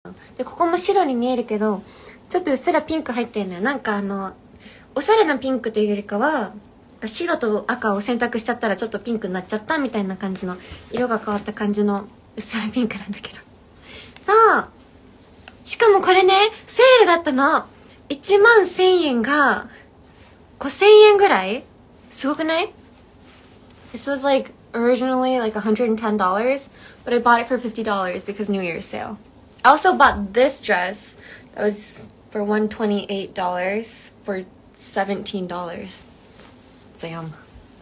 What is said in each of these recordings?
でここも白に見えるけどちょっとうっすらピンク入ってるのよ。なんかおしゃれなピンクというよりかは白と赤を選択しちゃったらちょっとピンクになっちゃったみたいな感じの色が変わった感じのうっすらピンクなんだけど、そうしかもこれねセールだったの。1万1000円が5000円ぐらい、すごくない？ This was like originally like $110, but I bought it for $50 because New Year's sale. I also bought this dress that was for $128 for $17. Damn.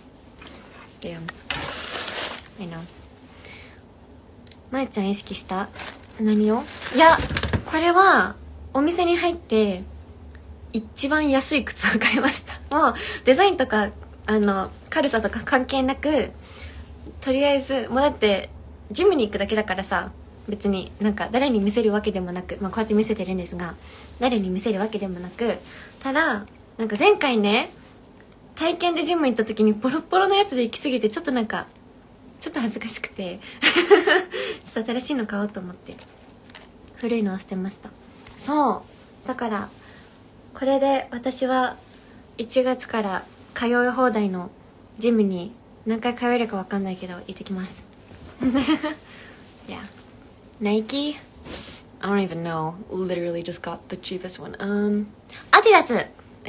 I know. まゆちゃん意識した？何を？いや、これはお店に入って一番安い靴を買いました。もうデザインとか軽さとか関係なく、とりあえずもうだってジムに行くだけだからさ、別になんか誰に見せるわけでもなく、まあこうやって見せてるんですが、誰に見せるわけでもなく、ただなんか前回ね体験でジム行った時にボロボロのやつで行き過ぎてちょっとなんかちょっと恥ずかしくてちょっと新しいの買おうと思って古いのを捨てました。そうだからこれで私は1月から通い放題のジムに何回通えるか分かんないけど行ってきます。Yeah. Nike? I don't even know. Literally just got the cheapest one. Adidas.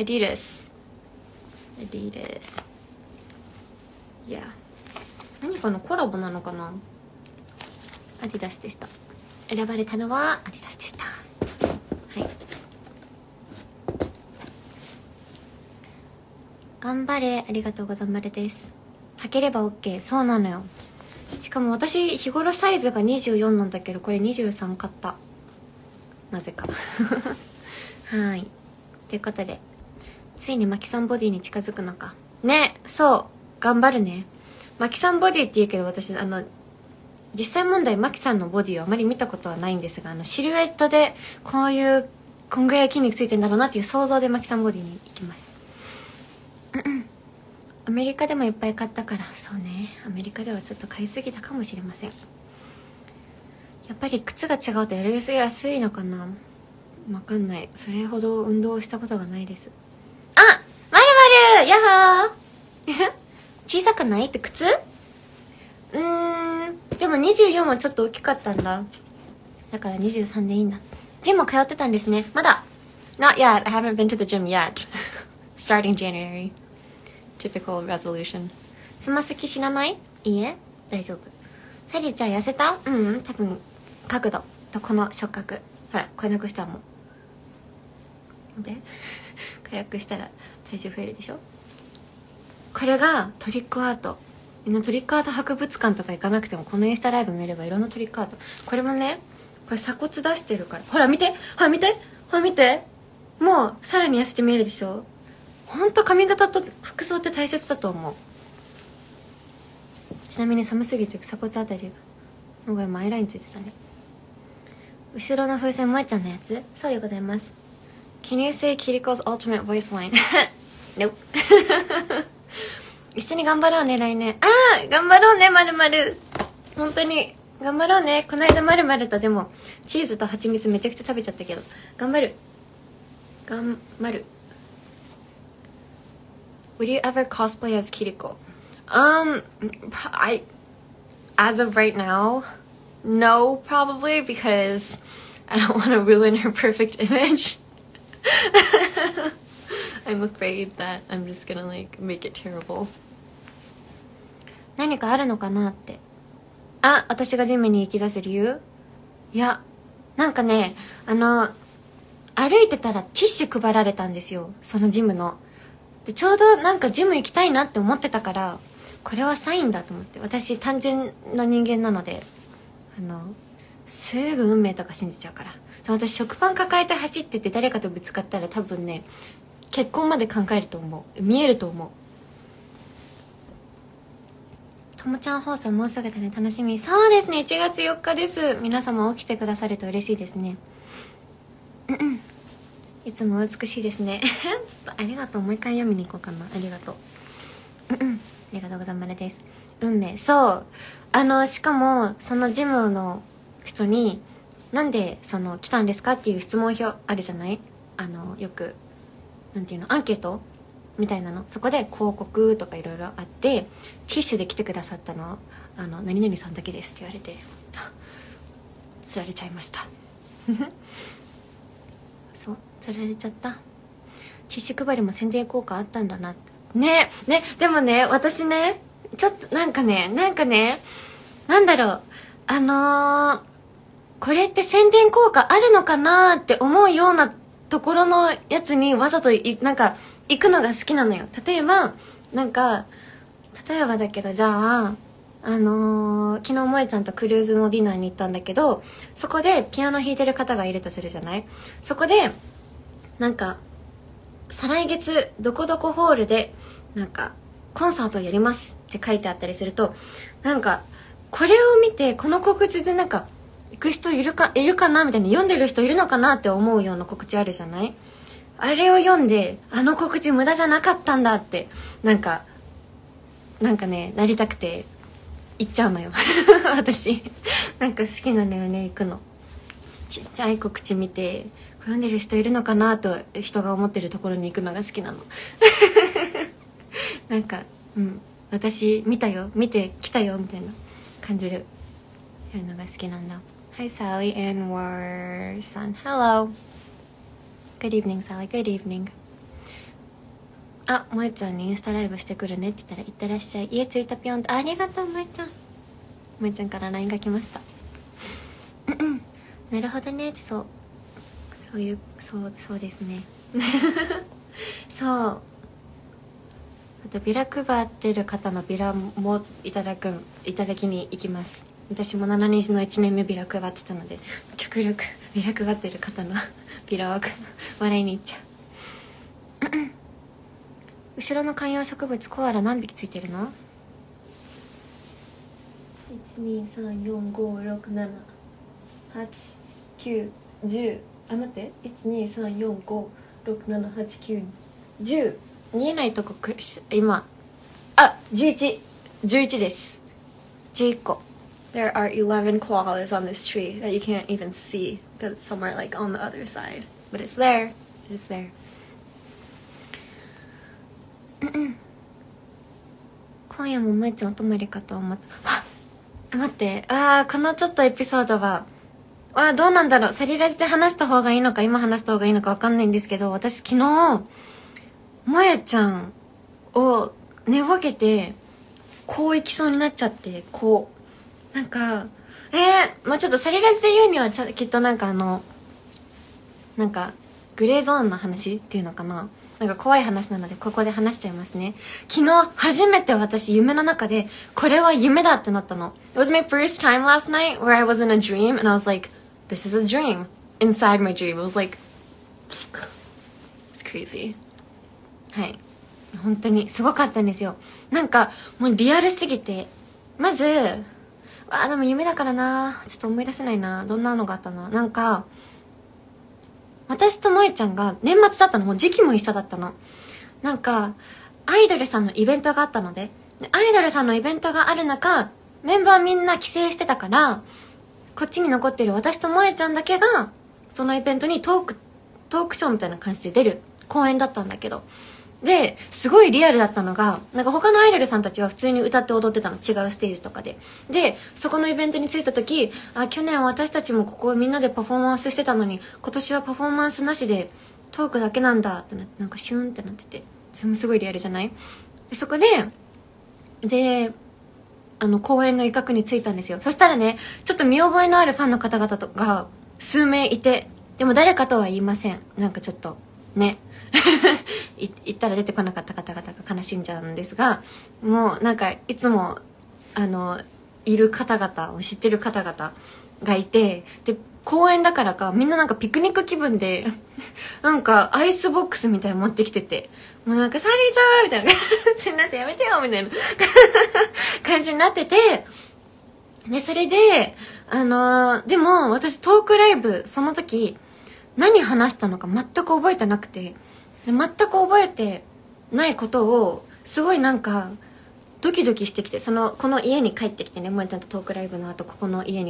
Yeah. 何かのコラボなのかな。アディダスでした。選ばれたのはアディダスでした。はい。頑張れ、ありがとうございますです。履ければ OK。 そうなのよ。しかも私日頃サイズが24なんだけど、これ23買った、なぜかはい。ということでついにマキさんボディに近づくのかね。そう頑張るね。マキさんボディって言うけど、私実際問題マキさんのボディをあまり見たことはないんですが、シルエットでこんぐらい筋肉ついてんだろうなっていう想像でマキさんボディに行きます。アメリカでもいっぱい買ったから。そうね、アメリカではちょっと買いすぎたかもしれません。やっぱり靴が違うとやりやすいのかな、わかんない。それほど運動をしたことがないです。あ、まるまるやっほー小さくないって靴？でも24はちょっと大きかったんだ。だから23でいいんだ。ジムも通ってたんですね。まだ Not yet. I haven't been to the gym yet. Starting January. Typical resolution. つま先知らない？いいえ、大丈夫。サリーちゃん痩せた？多分角度とこの触覚、ほらこれなくしたらもうで火薬したら体重増えるでしょ。これがトリックアート。みんなトリックアート博物館とか行かなくてもこのインスタライブ見ればいろんなトリックアート。これもね、これ鎖骨出してるから、ほら見て、ほら見て、ほら見て、もうさらに痩せて見えるでしょ。ほんと髪型と服装って大切だと思う。ちなみに寒すぎて鎖骨あたりがなんか今アイラインついてたね。後ろの風船萌ちゃんのやつ。そうでございます。 Can you say Kiriko's ultimate voice line? Nope. 一緒に頑張ろうね来年。頑張ろうねまるまる。本当に頑張ろうね。この間まるまるとでもチーズと蜂蜜めちゃくちゃ食べちゃったけど、頑張る。頑張る。 Would you ever cosplay as Kiriko? As of right now, no, probably, because I don't want to ruin her perfect image. I'm afraid that I'm just gonna like make it terrible. 何かあるのかなって。私がジムに行き出す理由？いや、なんかね、歩いてたらティッシュ配られたんですよ、そのジムの。でちょうどなんかジム行きたいなって思ってたから、これはサインだと思って。私単純な人間なので、すぐ運命とか信じちゃうから。私食パン抱えて走ってて誰かとぶつかったら多分ね、結婚まで考えると思う。見えると思う。ともちゃん放送もうすぐだね、楽しみ。そうですね、1月4日です。皆様起きてくださると嬉しいですね。いつも美しいですね。ちょっとありがとう。もう一回読みに行こうかな。ありがとう。ありがとうございますです。運命。そう。しかもそのジムの人になんで来たんですかっていう質問票あるじゃない？よくなんていうの、アンケートみたいなの、そこで広告とかいろいろあって、ティッシュで来てくださったの何々さんだけですって言われて、つられちゃいましたそう、つられちゃった。ティッシュ配りも宣伝効果あったんだなってね。でもね、私ね、ちょっとなんかね、なんだろう、これって宣伝効果あるのかなって思うようなところのやつにわざとなんか行くのが好きなのよ。例えばだけど、じゃあ昨日萌ちゃんとクルーズのディナーに行ったんだけど、そこでピアノ弾いてる方がいるとするじゃない。そこでなんか再来月どこどこホールでなんかコンサートをやりますって書いてあったりすると、なんかこれを見てこの告知でなんか行く人いるかなみたいな、読んでる人いるのかなって思うような告知あるじゃない。あれを読んで、告知無駄じゃなかったんだってなんかね、なりたくて行っちゃうのよ私なんか好きなのよね、行くの。ちっちゃい告知見て読んでる人いるのかなと人が思ってるところに行くのが好きなのなんか私見てきたよみたいな感じるやるのが好きなんだ。 Hi Sally and War Sun. Hello. Good evening Sally. Good evening. 萌ちゃんにインスタライブしてくるねって言ったら、行ってらっしゃい、家着いたぴょんって。ありがとう萌ちゃん。萌ちゃんから LINE が来ましたなるほどねって。そうですねそう、あとビラ配ってる方のビラもいただきに行きます。私も7日の1年目ビラ配ってたので、極力ビラ配ってる方のビラを笑いに行っちゃう後ろの観葉植物コアラ何匹ついてるの？ 1,2,3,4,5,6,7,8,9,10 待って、1,2,3,4,5,6,7,8,9,10 見えないとこ今11です。11個。 There are 11 koalas on this tree that you can't even see because it's somewhere like on the other side, but it's there. It's there. 今夜もまいちゃんお泊まりかと思った。待って、このちょっとエピソードはどうなんだろう、サリラジで話した方がいいのか今話した方がいいのか分かんないんですけど、私昨日もやちゃんを寝ぼけてこう行きそうになっちゃって、こうなんかちょっとサリラジで言うにはきっとなんかなんかグレーゾーンの話っていうのかな、なんか怖い話なのでここで話しちゃいますね。昨日初めて私夢の中でこれは夢だってなったの。 It was my first time last night where I was in a dream and I was like, this is a dream inside my dream. It was like it's crazy. はい、本当にすごかったんですよ。なんかもうリアルすぎて、まずでも夢だからな、ちょっと思い出せないな、どんなのがあったの。なんか私と萌ちゃんが年末だったの、もう時期も一緒だったの。なんかアイドルさんのイベントがあったので、アイドルさんのイベントがある中、メンバーみんな帰省してたから、こっちに残ってる私と萌ちゃんだけがそのイベントにトークショーみたいな感じで出る公演だったんだけど、ですごいリアルだったのが、なんか他のアイドルさんたちは普通に歌って踊ってたの、違うステージとかで。でそこのイベントに着いた時、去年私たちもここみんなでパフォーマンスしてたのに、今年はパフォーマンスなしでトークだけなんだってなって、なんかシュンってなってて、それもすごいリアルじゃない？でそこで公演の一角に着いたんですよ。そしたらね、ちょっと見覚えのあるファンの方々とが数名いて、でも誰かとは言いません。なんかちょっとね言ったら出てこなかった方々が悲しんじゃうんですが、もうなんかいつもいる方々を知ってる方々がいて、で公園だからかみんななんかピクニック気分でなんかアイスボックスみたいに持ってきてて、もうなんかサリーちゃんみたいな感じになって、やめてよみたいな感じになってて、でそれででも私トークライブその時何話したのか全く覚えてなくて、全く覚えてないことをすごいなんかドキドキしてきて、この家に帰ってきてね、萌ちゃんとトークライブの後ここの家に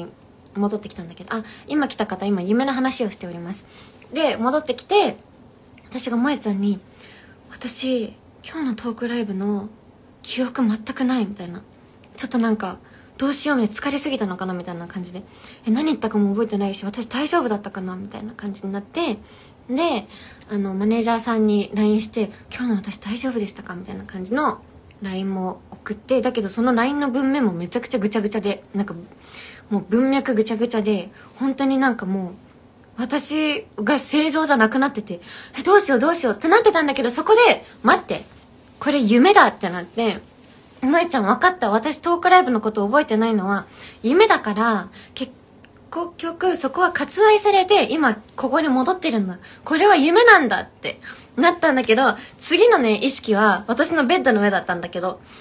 戻ってきたんだけど、今来た方、今夢の話をしております。で戻ってきて、私が萌ちゃんに私今日のトークライブの記憶全くないみたいな、ちょっとなんかどうしようね、疲れすぎたのかなみたいな感じで、何言ったかも覚えてないし私大丈夫だったかなみたいな感じになって、でマネージャーさんに LINE して今日の私大丈夫でしたかみたいな感じの LINE も送って、だけどその LINE の文面もめちゃくちゃぐちゃぐちゃで、なんかもう文脈ぐちゃぐちゃで、本当になんかもう私が正常じゃなくなってて、どうしようどうしようってなってたんだけど、そこで待って、これ夢だってなって、萌ちゃん分かった、私トークライブのこと覚えてないのは夢だから、結局そこは割愛されて今ここに戻ってるんだ、これは夢なんだってなったんだけど、次のね意識は私のベッドの上だったんだけど、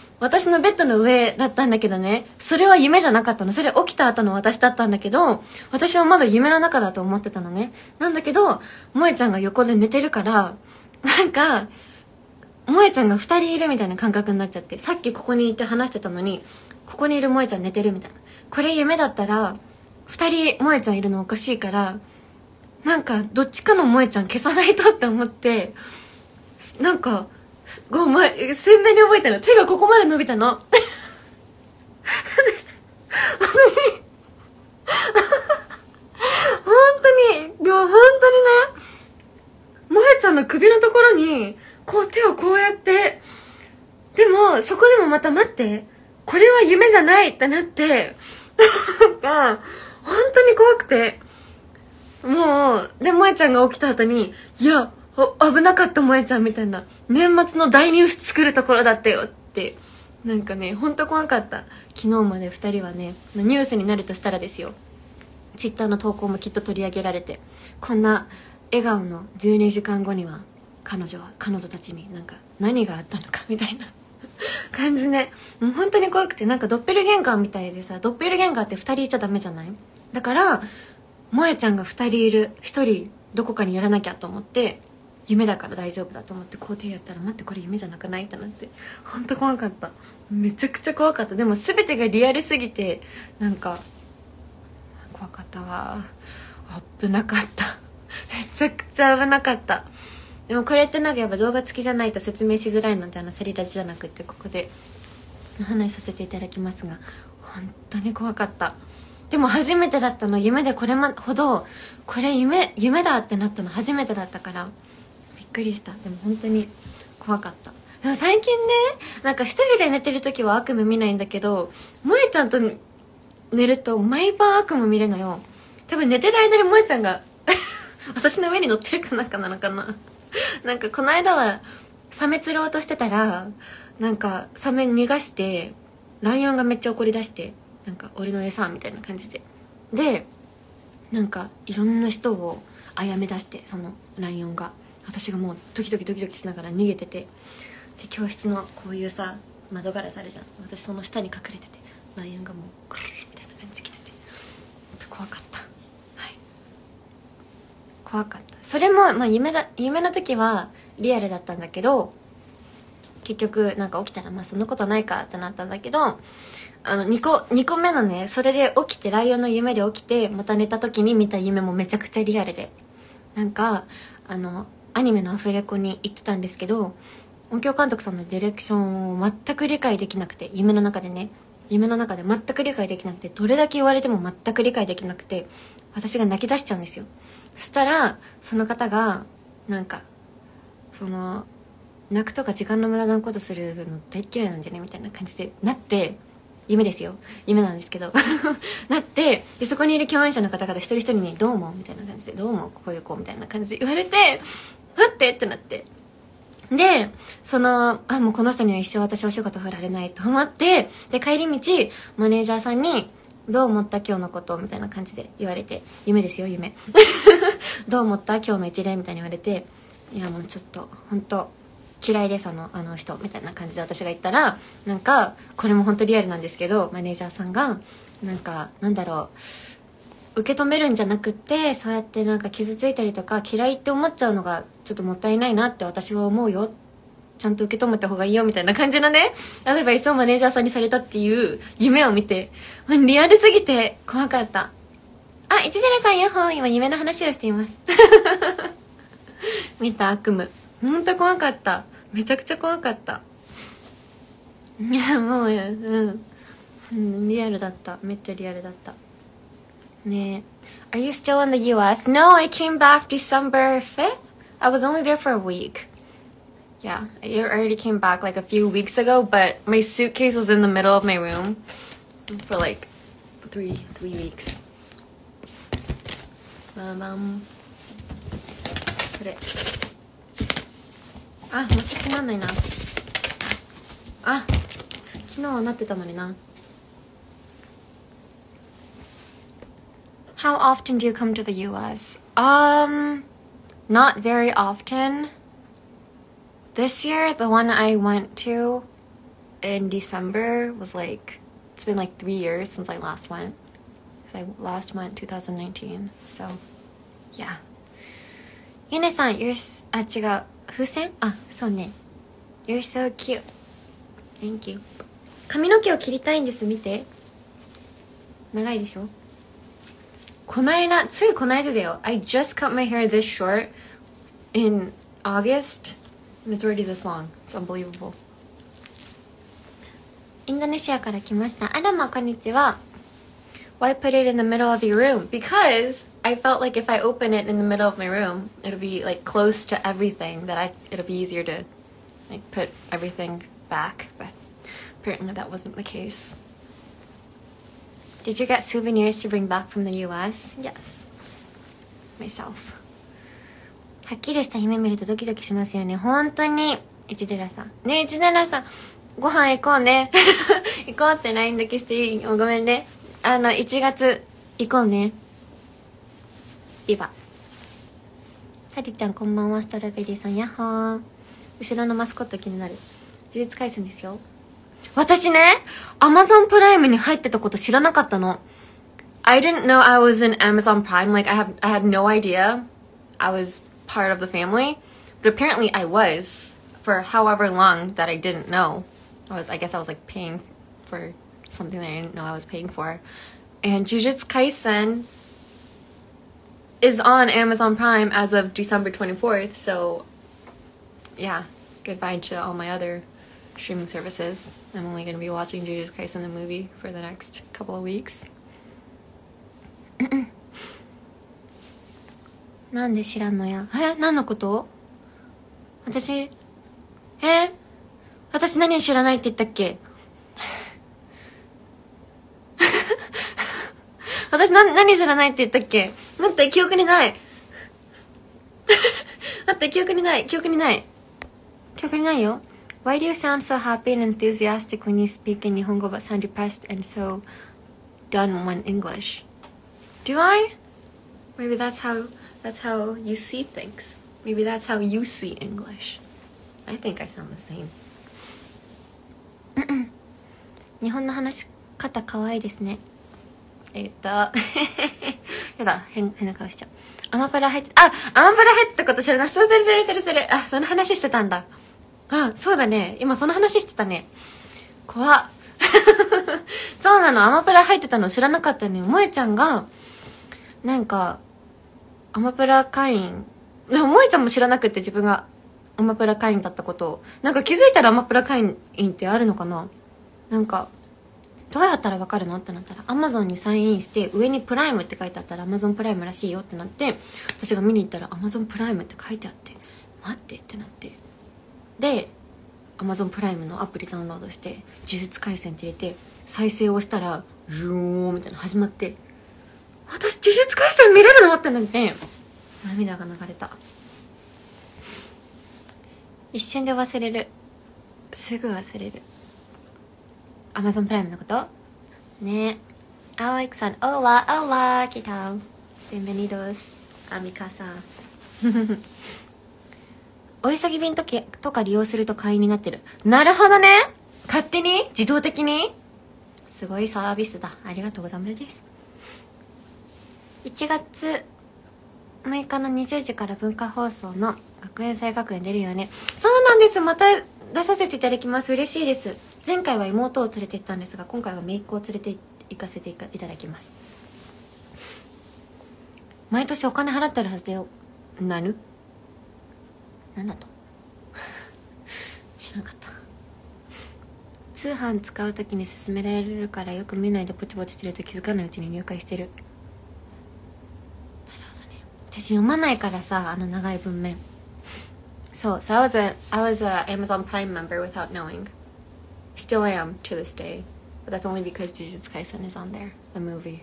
ね、それは夢じゃなかったの。それ起きた後の私だったんだけど、私はまだ夢の中だと思ってたのね。なんだけど萌ちゃんが横で寝てるから、なんか萌ちゃんが2人いるみたいな感覚になっちゃって、さっきここにいて話してたのにここにいる萌ちゃん寝てるみたいな。これ夢だったら2人萌ちゃんいるのおかしいから、なんかどっちかの萌ちゃん消さないとって思って、なんか鮮明に覚えてる。手がここまで伸びたの。私本当にね、萌ちゃんの首のところにこう手をこうやって、でもそこでもまた待って、これは夢じゃないってなって、なんか本当に怖くて、もうで萌ちゃんが起きた後に、いや危なかった萌ちゃんみたいな、年末の大ニュース作るところだったよって、なんかねほんと怖かった。昨日まで2人はね、ニュースになるとしたらですよ、ツイッターの投稿もきっと取り上げられて、こんな笑顔の12時間後には彼女たちになんか何があったのかみたいな感じね。もう本当に怖くて、なんかドッペルゲンガーみたいでさ、ドッペルゲンガーって2人いちゃダメじゃない。だから萌ちゃんが2人いる、1人どこかにやらなきゃと思って、夢だから大丈夫だと思ってこう手やったら、待ってこれ夢じゃなくないってなって、ほんと怖かった。めちゃくちゃ怖かった。でも全てがリアルすぎてなんか怖かったわ。危なかっためちゃくちゃ危なかった。でもこれってなんかやっぱ動画付きじゃないと説明しづらいので、セリラジじゃなくってここでお話しさせていただきますが、本当に怖かった。でも初めてだったの。夢でこれほどこれ夢だってなったの初めてだったからびっくりした。でも本当に怖かった。でも最近ね、なんか一人で寝てる時は悪夢見ないんだけど、萌ちゃんと寝ると毎晩悪夢見るのよ。多分寝てる間に萌ちゃんが私の上に乗ってるかなんかなのかななんかこの間はサメ釣ろうとしてたら、なんかサメ逃がしてライオンがめっちゃ怒り出して、なんか俺の餌みたいな感じで、なんかいろんな人を殺め出して、そのライオンが、私がもうドキドキしながら逃げてて、で教室のこういうさ窓ガラスあるじゃん、私その下に隠れてて、ライオンがもうクルルみたいな感じで来てて、怖かった。はい、怖かった。それも、夢の時はリアルだったんだけど、結局なんか起きたらそんなことないかってなったんだけど、2個目のね、それで起きて、ライオンの夢で起きてまた寝た時に見た夢もめちゃくちゃリアルで、なんかアニメのアフレコに行ってたんですけど、音響監督さんのディレクションを全く理解できなくて、夢の中で全く理解できなくて、どれだけ言われても全く理解できなくて、私が泣き出しちゃうんですよ。そしたらその方がなんか泣くとか時間の無駄なことするの大嫌いなんじゃねみたいな感じでなって、夢ですよ、夢なんですけどなって、でそこにいる共演者の方々一人一人にどうもみたいな感じで、どうもこういう子みたいな感じで言われて、待ってってなって、でもうこの人には一生私お仕事振られないと思って、で帰り道マネージャーさんにどう思った今日のことみたいな感じで言われて、夢ですよ夢どう思った今日の一例みたいに言われて、いやもうちょっと本当嫌いですあの人みたいな感じで私が言ったら、なんかこれも本当リアルなんですけど、マネージャーさんがなんかなんだろう、受け止めるんじゃなくって、そうやってなんか傷ついたりとか嫌いって思っちゃうのがちょっともったいないなって私は思うよ、ちゃんと受け止めた方がいいよみたいな感じのねアドバイスをマネージャーさんにされたっていう夢を見て、リアルすぎて怖かった。 あ、一ゼロさんヤッホー、今夢の話をしています見た悪夢、ほんと怖かった。めちゃくちゃ怖かった。いやもうリアルだった。めっちゃリアルだったね。え Are you still in the US? No, I came back December 5th. I was only there for a week. Yeah, I already came back like a few weeks ago, but my suitcase was in the middle of my room for like three weeks. これあ、もうつまんないな。あ、昨日はなってたのにな。How often do you come to the US? Not very often. This year, the one I went to in December was like, it's been like 3 years since I last went. I last went 2019. So, yeah. ゆねさん、you're... あ、違う。風船？あ、そうね。You're so cute. Thank you. 髪の毛を切りたいんです。見て。長いでしょ？ついこないだだよ。I just cut my hair this short in August and it's already this long. It's unbelievable. インドネシアから来ました。あらま、こんにちは。Why put it in the middle of your room? Because I felt like if I open it in the middle of my room, it'll be like close to everything it'll be easier to like put everything back. But apparently that wasn't the case. Did you get souvenirs to bring back from the US? Yes. Myself. はっきりした夢見るとドキドキしますよね。本当に。一寺さん。ねえ、一寺さん。ご飯行こうね。行こうって LINE だけしていい？ごめんね。1月行こうね。ビバ。サリちゃんこんばんは。ストロベリーさんヤッホー。後ろのマスコット気になる。呪術廻戦ですよ。私ね、Amazon プライムに入ってたこと知らなかったの。I didn't know I was in Amazon Prime. Like I had no idea I was part of the family. But apparently I was for however long that I didn't know. I guess I was like paying for something that I didn't know I was paying for. And Jujutsu Kaisen is on Amazon Prime as of December 24th. So yeah, goodbye to all my other streaming services. I'm only going to be watching Jujutsu Kaisen the movie for the next couple of weeks. なんで知らんのや。何のこと？私何知らないって言ったっけ？私何知らないって言ったっけ？待って、記憶にない。待って、記憶にないよ。Why do you sound so happy and enthusiastic when you speak in Nihongo but sound depressed and so done when English? Do I? Maybe that's how you see things. Maybe that's how you see English. I think I sound the same. 日本の話し方可愛いですね。やだ、変な顔しちゃう。アマプラ入ってたこと知らない。それ。あ、その話してたんだ。あ、そうだね。今その話してたね。怖っ。そうなの、アマプラ入ってたの知らなかったね。萌ちゃんが、なんか、アマプラ会員、でも萌ちゃんも知らなくて自分がアマプラ会員だったことを。なんか気づいたらアマプラ会員ってあるのかな？なんか、どうやったらわかるのってなったら、アマゾンにサインインして、上にプライムって書いてあったら、アマゾンプライムらしいよってなって、私が見に行ったら、アマゾンプライムって書いてあって、待ってってなって。で、アマゾンプライムのアプリダウンロードして、呪術廻戦って入れて、再生をしたら、ルーンみたいなの始まって、私呪術廻戦見れるのってなって、涙が流れた。一瞬で忘れる。すぐ忘れる。アマゾンプライムのことね。アレクさん、オラ、¿qué tal? Bienvenidos a mi casa. お急ぎ便とか利用すると会員になってる。なるほどね。勝手に自動的にすごいサービスだ。ありがとうございます。1月6日の20時から文化放送の学園祭学園出るよね。そうなんです。また出させていただきます。嬉しいです。前回は妹を連れて行ったんですが、今回は姪っ子を連れて行かせていただきます。 毎年お金払ってるはずだよ。なんだと知らなかった。通販使う時に勧められるからよく見ないでポチポチしてると気づかないうちに入会してる。なるほどね。私読まないからさ、長い文面。そう、so I was a Amazon Prime member without knowing. Still am to this day, but that's only because Jujutsu Kaisen is on there, the movie.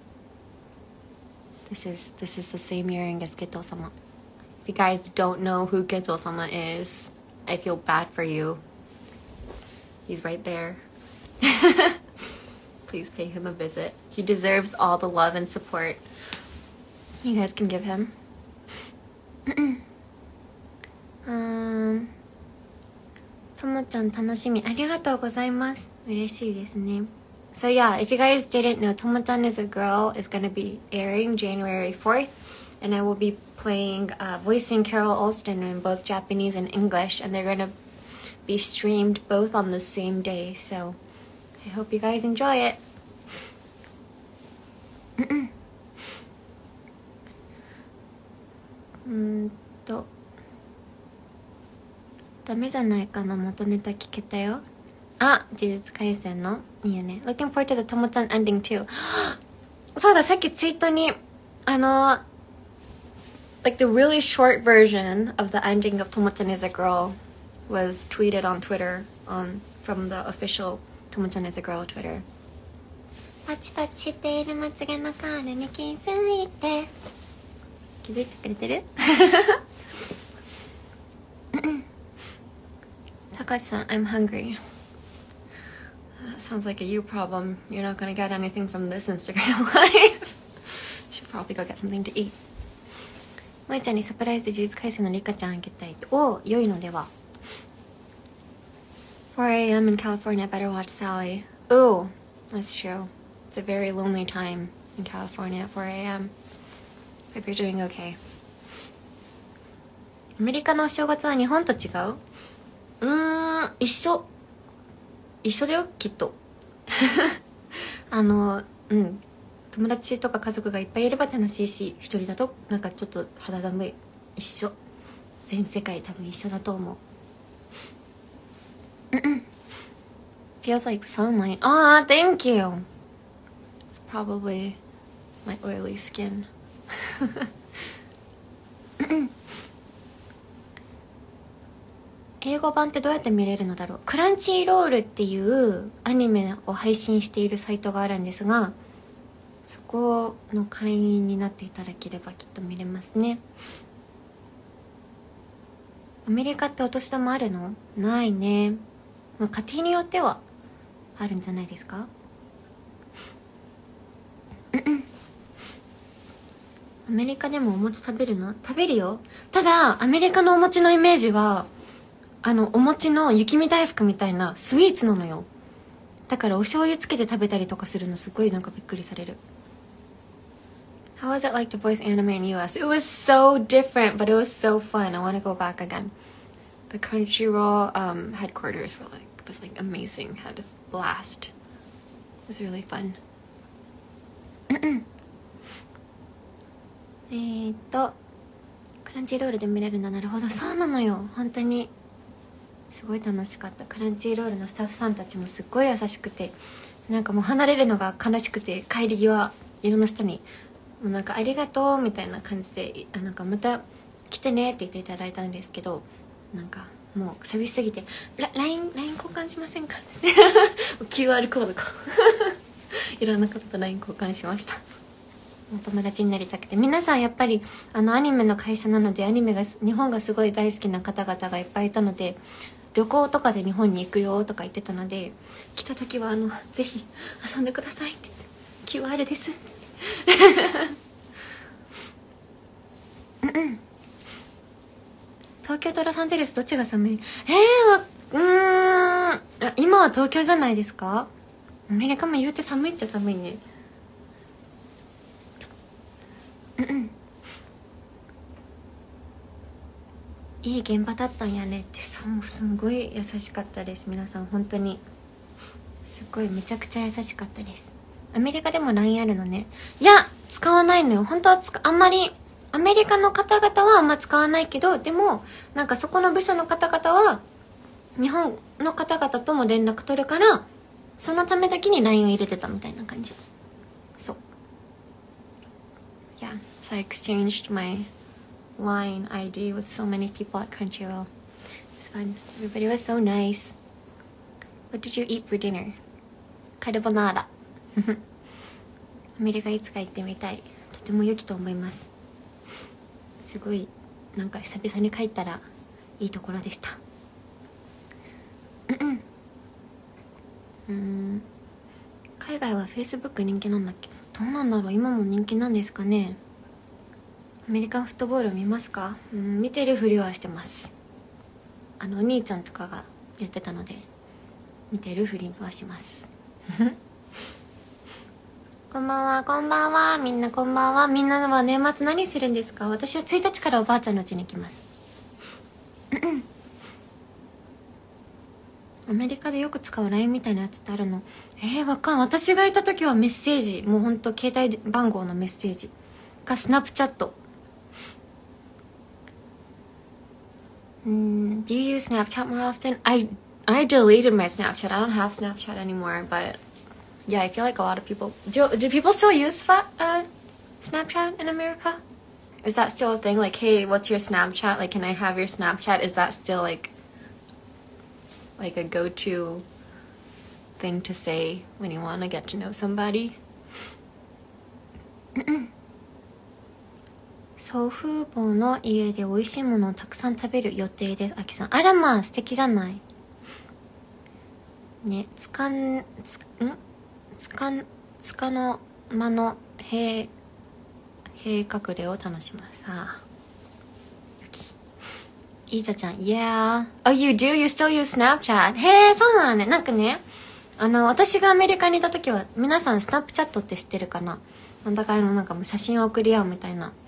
This is the same earring as Geto-sama. If you guys don't know who Geto-sama is, I feel bad for you. He's right there. Please pay him a visit. He deserves all the love and support you guys can give him. ともちゃん楽しみ。ありがとうございます。嬉しいですね。So yeah, if you guys didn't know, Tomo-chan is a Girl is going to be airing January 4th, and I will be playing voicing Carol Alston in both Japanese and English, and they're going to be streamed both on the same day, so I hope you guys enjoy it. ダメじゃないかな、元ネタ聞けたよ。あ、呪術廻戦のいいよね。Looking forward to the Tomo-chan ending too. そうだ、さっきツイートにlike the really short version of the ending of Tomo-chan is a Girl was tweeted on Twitter from the official Tomo-chan is a Girl Twitter. パチパチしているまつげのカールに気づいて。気づいてくれてる？Takashi-san, I'm hungry. Sounds like a you problem. You're not gonna get anything from this Instagram live. Should probably go get something to eat. 萌ちゃんにサプライズで呪術廻戦のリカちゃんあげたい。お、良いのでは。4 a.m. in California, better watch Sally. Ooh, that's true. It's a very lonely time in California at 4 a.m. Hope you're doing okay. アメリカのお正月は日本と違う？一緒だよ、きっと。友達とか家族がいっぱいいれば楽しいし、一人だとなんかちょっと肌寒い。一緒。全世界多分一緒だと思う。Feels like sunlight. Ah, thank you. It's probably my oily skin. 英語版ってどうやって見れるのだろう。クランチーロールっていうアニメを配信しているサイトがあるんですが、そこの会員になっていただければきっと見れますね。アメリカってお年玉あるの？ないね。まあ、家庭によってはあるんじゃないですか。アメリカでもお餅食べるの？食べるよ。ただアメリカのお餅のイメージはお餅の雪見大福みたいなスイーツなのよ。だからお醤油つけて食べたりとかするのすごいなんかびっくりされる。How was it like to voice anime in US? It was so different, but it was so fun. I want to go back again. The Crunchyroll headquarters was like amazing. Had a blast. It was really fun. クランチーロールで見れるんだ。なるほど、そうなのよ。本当にすごい楽しかった。クランチーロールのスタッフさんたちもすっごい優しくて、なんかもう離れるのが悲しくて、帰り際いろんな人にもうなんかありがとうみたいな感じで、なんかまた来てねって言っていただいたんですけど、なんかもう寂しすぎてLINE 交換しませんかってQR コードかいろんな方と LINE 交換しました。お友達になりたくて、皆さんやっぱりアニメの会社なので、アニメが日本がすごい大好きな方々がいっぱいいたので、旅行とかで日本に行くよとか言ってたので、来た時はぜひ遊んでくださいって言って QR ですって東京とロサンゼルスどっちが寒い？今は東京じゃないですか。アメリカも言うて寒いっちゃ寒いね。いい現場だったんやねって。すんごい優しかったです。皆さん本当にすごいめちゃくちゃ優しかったです。アメリカでも LINE あるのね。いや使わないのよ。本当はあんまり、アメリカの方々はあんま使わないけど、でも、なんかそこの部署の方々は、日本の方々とも連絡取るから、そのためだけに LINE を入れてたみたいな感じ。そう。Yeah, so I exchanged my LINE ID with so many people at Crunchyroll. It was fun. Everybody was so nice. What did you eat for dinner? カルボナーラ。アメリカいつか行ってみたい。とても良きと思います。すごいなんか久々に帰ったらいいところでした。海外は Facebook 人気なんだっけ。どうなんだろう、今も人気なんですかね。アメリカンフットボールを見ますか？見てるふりはしてます。お兄ちゃんとかがやってたので見てるふりはしますこんばんは、こんばんは。みんなこんばんは。みんなは年末何するんですか？私は1日からおばあちゃんの家に行きますアメリカでよく使う LINE みたいなやつってあるの？わかんない。私がいた時はメッセージ、もうほんと携帯番号のメッセージかスナップチャット。Do you use Snapchat more often? I deleted my Snapchat. I don't have Snapchat anymore, but yeah, I feel like a lot of people do people still use Snapchat in America? Is that still a thing? Like, hey, what's your Snapchat? Like, can I have your Snapchat? Is that still like a go-to thing to say when you want to get to know somebody? 祖父母の家で美味しいものをたくさん食べる予定です。あきさん、あらまあ素敵じゃないね。つかの間の閉隠れを楽します。イーザちゃん、Yeah. Oh, you do? You still use Snapchat? へえ、そうなのね。なんかね、私がアメリカにいた時は、皆さんスナップチャットって知ってるかな？お互いのなんかもう写真を送り合うみたいな、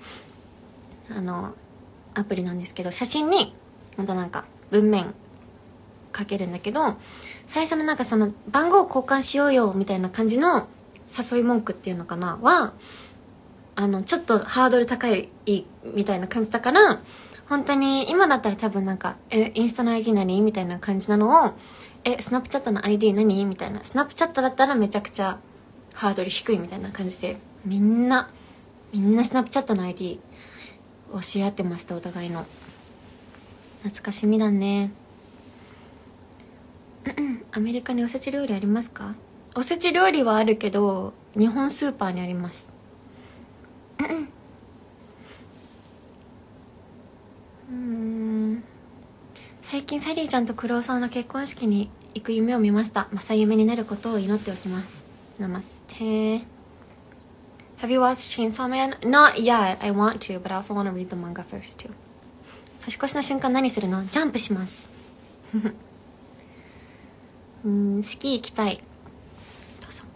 アプリなんですけど、写真に、ほんとなんか、文面書けるんだけど、最初のなんかその、番号交換しようよ、みたいな感じの誘い文句っていうのかなは、ちょっとハードル高い、みたいな感じだから、本当に今だったら多分なんかインスタの ID 何みたいな感じなのをスナップチャットの ID 何みたいな、スナップチャットだったらめちゃくちゃハードル低いみたいな感じで、みんなスナップチャットの ID 教え合ってました。お互いの。懐かしみだね。アメリカにおせち料理ありますか？おせち料理はあるけど日本スーパーにあります。最近サリーちゃんとクロウさんの結婚式に行く夢を見ました。正夢になることを祈っておきます。ナマステ。 Have you watched Chainsaw Man? Not yet. I want to, but I also want to read the manga first too. 年越しの瞬間何するの？ジャンプしますスキー行きたい。どうぞ。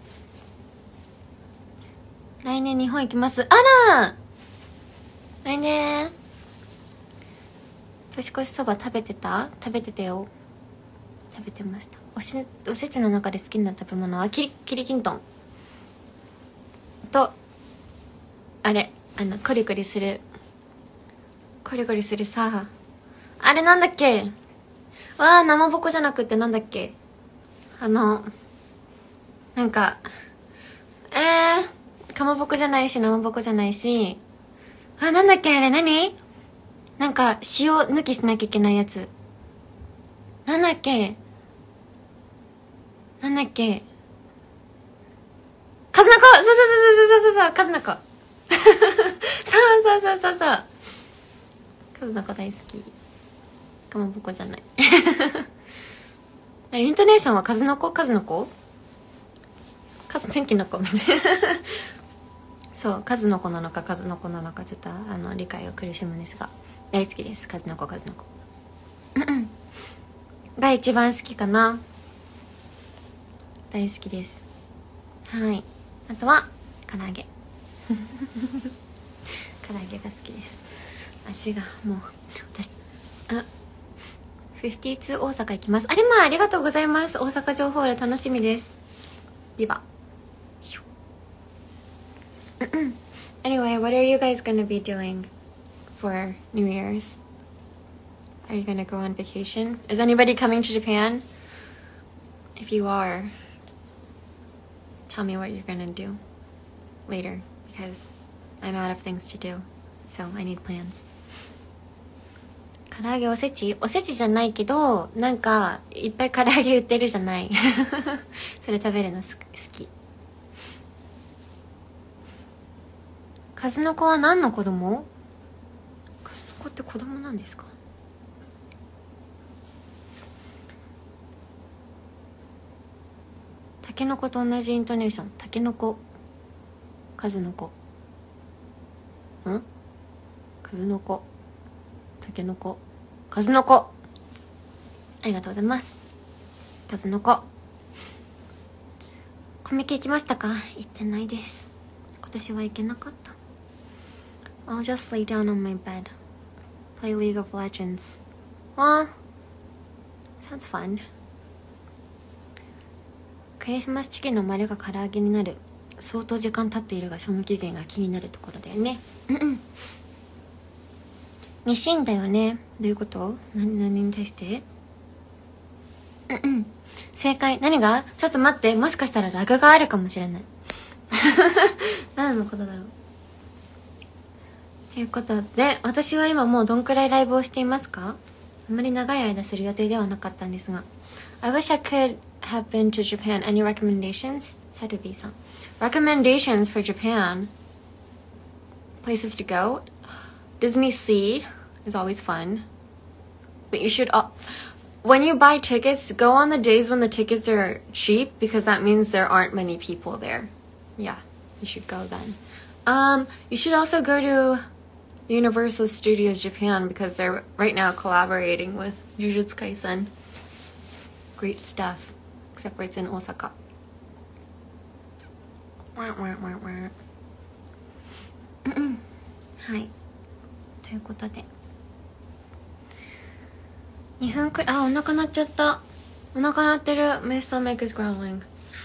来年日本行きます。あら、来年年越しそば食べてたよ。食べてました。おせちの中で好きな食べ物はキリキントンと、あれ、コリコリするさ、あれなんだっけ、生ボコじゃなくってなんだっけ、なんかかまぼこじゃないし生ぼこじゃないし、なんだっけあれ、何、なんか塩抜きしなきゃいけないやつ、なんだっけ数の子、そう数の子そう数の子大好き。かまぼこじゃないイントネーションは数の子天気の子みたいなそう、数の子なのか数の子なのかちょっと理解を苦しむんですが、大好きです。数の子が一番好きかな。大好きです。はい。あとは唐揚げ唐揚げが好きです。足がもう私52大阪行きます。あれ、ありがとうございます。大阪城ホール楽しみです。ビバ Anyway, what are you guys gonna be doing for New Year's? Are you gonna go on vacation? Is anybody coming to Japan? If you are, tell me what you're gonna do later, because I'm out of things to do, so I need plans. 唐揚げおせちじゃないけど、なんかいっぱい唐揚げ売ってるじゃないそれ食べるの好き。数の子は何の子供？数の子って子供なんですか？タケノコと同じイントネーション。タケノコ、数の子、数の子、タケノコ、数の子。ありがとうございます。数の子。コミケ行きましたか？行ってないです。今年は行けなかった。I'll just lay down on my bed, play League of Legends. Sounds fun. クリスマスチキンの丸が唐揚げになる。相当時間経っているが賞味期限が気になるところだよね。ミシンだよね。どういうこと？何に対して？正解。何が？ちょっと待って。もしかしたらラグがあるかもしれない。何のことだろう。ということで、私は今もうどんくらいライブをしていますか？あまり長い間する予定ではなかったんですが。I wish I could have been to Japan. Any recommendations? サルビーさん。Recommendations for Japan? Places to go? Disney Sea is always fun. But you should... when you buy tickets, go on the days when the tickets are cheap, because that means there aren't many people there. Yeah, you should go then. You should also go to Universal Studios Japan, because they're right now collaborating with Jujutsu Kaisen. Great stuff. Except for it's in Osaka. Wah, wah, wah, wah. はい。ということで。2分くらい、お腹鳴っちゃった。お腹鳴ってる。My stomach is growling.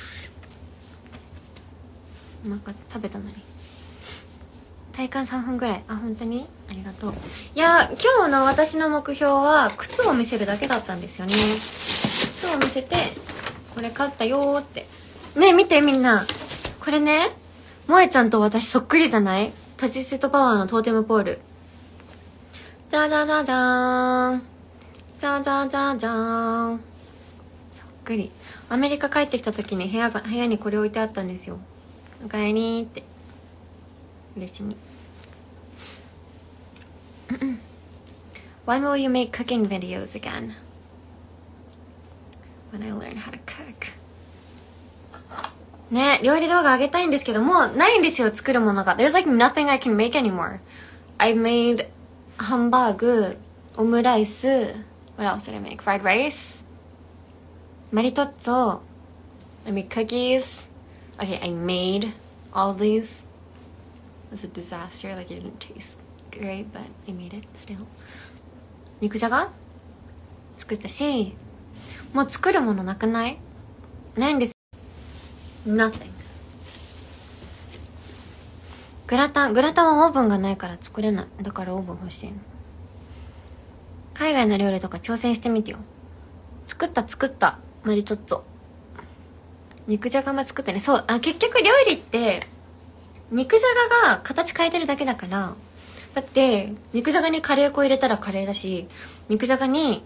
お腹食べたのに。体感3分くらい。本当にありがとう。いや、今日の私の目標は、靴を見せるだけだったんですよね。靴を見せて、これ買ったよーって。ねえ、見てみんな。これね、萌えちゃんと私そっくりじゃない？タチステッドパワーのトーテムポール。じゃじゃじゃじゃーん。じゃじゃじゃじゃーん。そっくり。アメリカ帰ってきた時に部屋にこれ置いてあったんですよ。おかえりーって。嬉しいに。When will you make cooking videos again? When I learn how to cook. ね、料理動画上げたいんですけど、もうないんですよ、作るものが。There's like nothing I can make anymore. I made ハンバーグ、オムライス、what else did I make? Fried rice? マリトッツォ、I made cookies. Okay, I made all of these. It was a disaster, like it didn't taste great, but I made it still. 肉じゃが作ったし、もう作るものなくない？ないんです。Nothing. グラタンはオーブンがないから作れない。だからオーブン欲しいの。海外の料理とか挑戦してみてよ。作ったマリトッツォ。肉じゃがも作ったね。そう、結局料理って肉じゃがが形変えてるだけだから。だって肉じゃがにカレー粉入れたらカレーだし、肉じゃがに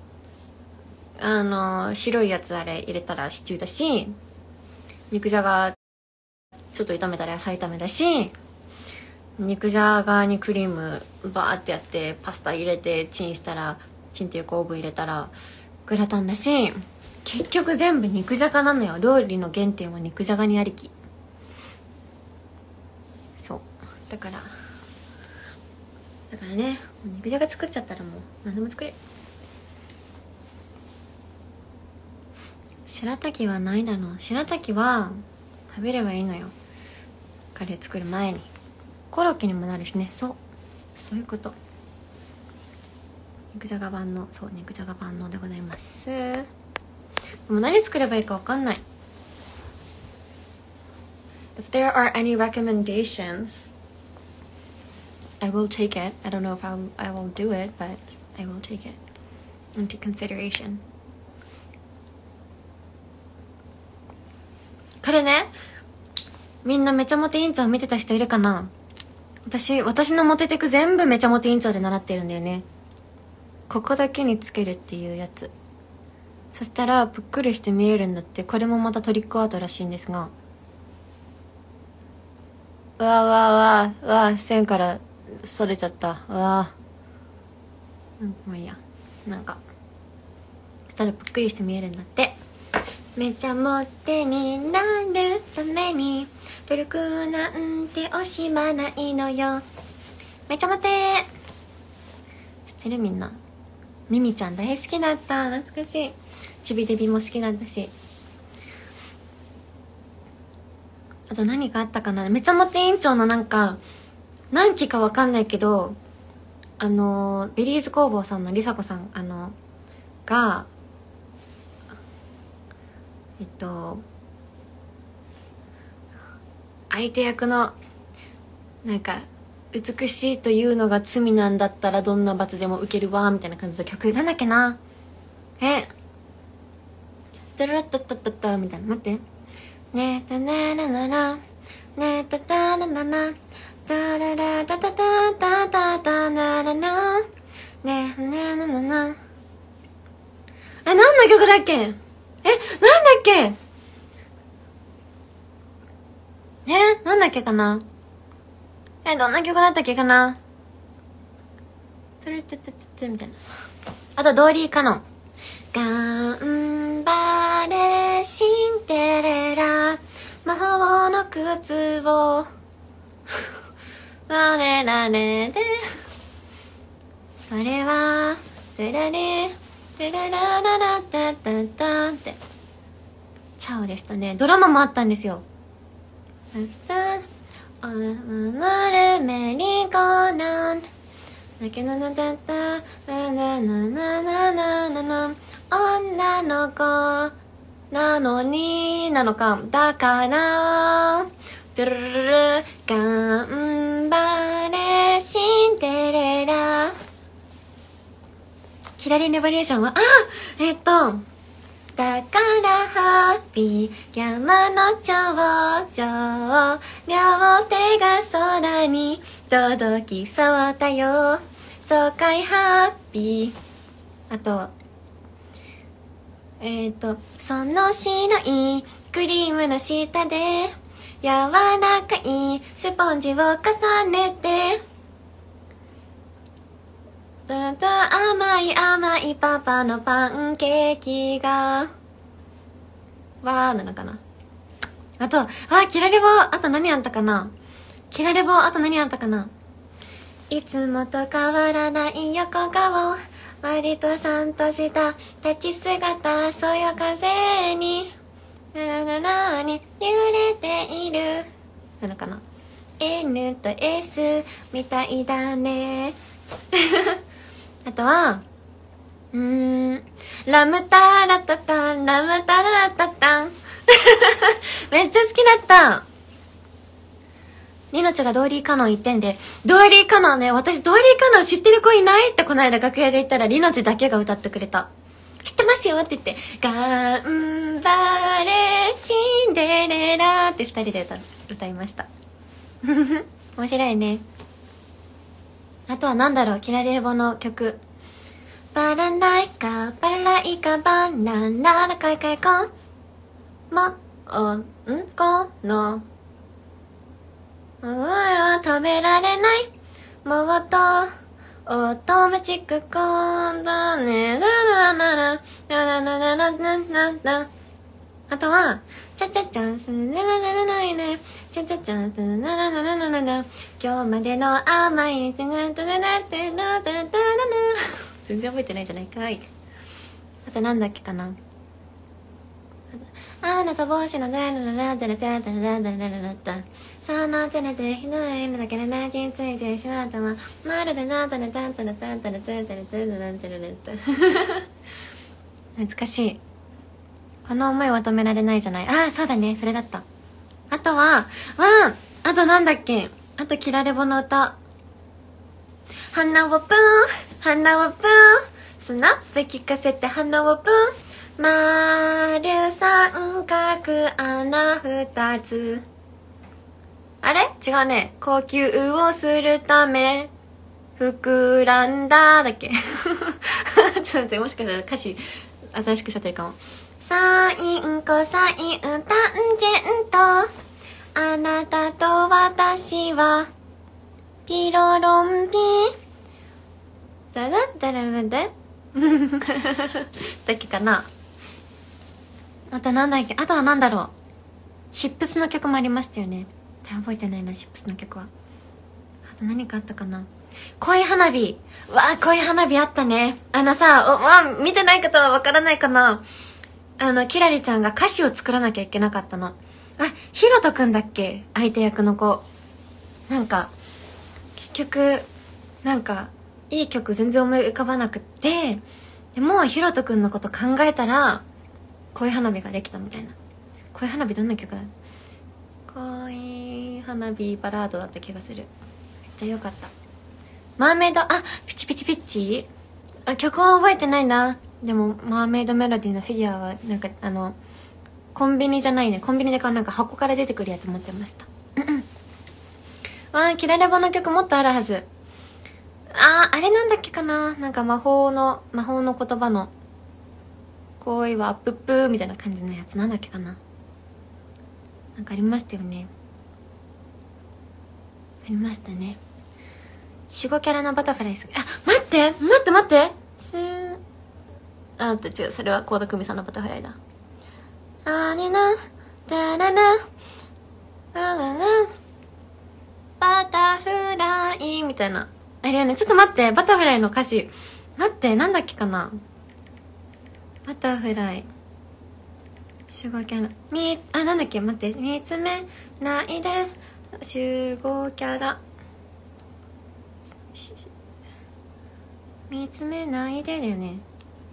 白いやつあれ入れたらシチューだし、肉じゃがちょっと炒めたら野菜炒めだし、肉じゃがにクリームバーってやってパスタ入れてチンしたら、チンっていうかオーブン入れたらグラタンだし、結局全部肉じゃがなのよ。料理の原点は肉じゃがにありき。そうだからね、肉じゃが作っちゃったらもう何でも作れる。白滝はないだろう。白滝は食べればいいのよ、カレー作る前に。コロッケにもなるしね。そういうこと。肉じゃが万能。そう、肉じゃが万能でございます。でも何作ればいいか分かんない。 If there are any recommendations I will take it. I don't know if I will do it, but I will take it into consideration. これね、みんなめちゃモテ委員長見てた人いるかな？私のモテテク全部めちゃモテ委員長で習ってるんだよね。ここだけにつけるっていうやつ。そしたらぷっくりして見えるんだって。これもまたトリックアートらしいんですが、うわうわうわうわ、線からそれちゃった。うわ、もういいや。なんかそしたらぷっくりして見えるんだって。めちゃモテになるために努力なんて惜しまないのよ。めちゃモテ知ってる？みんなミミちゃん大好きだった。懐かしい。ちびデビも好きだったし、あと何かあったかな。めちゃモテ委員長のなんか何期かわかんないけど、ベリーズ工房さんのりさこさんが相手役のなんか美しいというのが罪なんだったらどんな罰でも受けるわみたいな感じの曲なんだっけな。タラッタッタッタッタみたいな。待って。ねたならならねたたらならタララタタタタタタナラナねねななな。何の曲だっけ？なんだっけ？なんだっけかな。どんな曲だったっけかな。トゥルトゥトゥトゥトゥみたいな。あとドーリー・カノン。頑張れシンデレラ魔法の靴をラレラレで、それはテラレテララララタタタってチャオでしたね。ドラマもあったんですよ。おまるメリーゴーランだけななたたなななななななな女の子なのになのかだからトゥルルルル頑張れシンデレラ。キラリンレボリューションはだからハッピー山の頂上両手が空に届きそうだよ爽快ハッピー。あとその白いクリームの下で柔らかいスポンジを重ねて甘い甘いパパのパンケーキがわーなのかな。あとキラレボ、あと何あったかな。キラレボ、あと何あったかな。いつもと変わらない横顔割とさんとした立ち姿そよ風になななに揺れているなのかな。 N と S みたいだねあとはラムタラタタンラムタララタタンめっちゃ好きだった。リノチがドーリーカノン言ってんで、ドーリーカノンね、私ドーリーカノン知ってる子いないってこの間楽屋で言ったらリノチだけが歌ってくれた。知ってますよって言って、頑張れシンデレラって二人で歌いました面白いね。あとはなんだろう、キラレボの曲。バラライカバラライカバナナラカイカイコもこの食べられないもっとオートマチックコンドねラララララララララララ。あとはチャチャチャンスララララライねチャチャチャンスラララララララ今日までの甘い日がタララテラタラタララ全然覚えてないじゃないかい。あとなんだっけかな。あなた帽子のダラララダラダラダラダラダラダラその手でひどいのだけで泣きついてしまったわまるでなたらたんたらたんたらたんたらたんたらたんたらた懐かしい。この思いは止められないじゃない。そうだね、それだった。あとはあとなんだっけ。あとキラレボの歌鼻をプン鼻をプンスナップ聞かせて鼻をプン丸三角穴二つあれ違うね呼吸をするため膨らんだだっけちょっと待ってもしかしたら歌詞新しくしちゃってるかもサインコサインタンジェントあなたと私はピロロンピダダダラダダだっけかなあとなんだっけあとはなんだろうシップスの曲もありましたよね覚えてないなシップスの曲はあと何かあったかな恋花火わあ恋花火あったねさ見てない方はわからないかなキラリちゃんが歌詞を作らなきゃいけなかったのヒロトくんだっけ相手役の子なんか結局なんかいい曲全然思い浮かばなくってでもヒロトくんのこと考えたら恋花火ができたみたいな恋花火どんな曲だ恋花火バラードだった気がするめっちゃ良かったマーメイドピチピチピッチ曲は覚えてないなでもマーメイドメロディーのフィギュアはなんかコンビニじゃないねコンビニで買うなんか箱から出てくるやつ持ってましたキラレバの曲もっとあるはずあれなんだっけかななんか魔法の言葉の恋はアップップーみたいな感じのやつなんだっけかななんかありましたよねありましたね守護キャラのバタフライ好き待って違うそれは倖田來未さんのバタフライだになダララバタフライみたいなあれよねちょっと待ってバタフライの歌詞待ってなんだっけかなバタフライ守護キャラなんだっけ待って見つめないで守護キャラ見つめないでだよね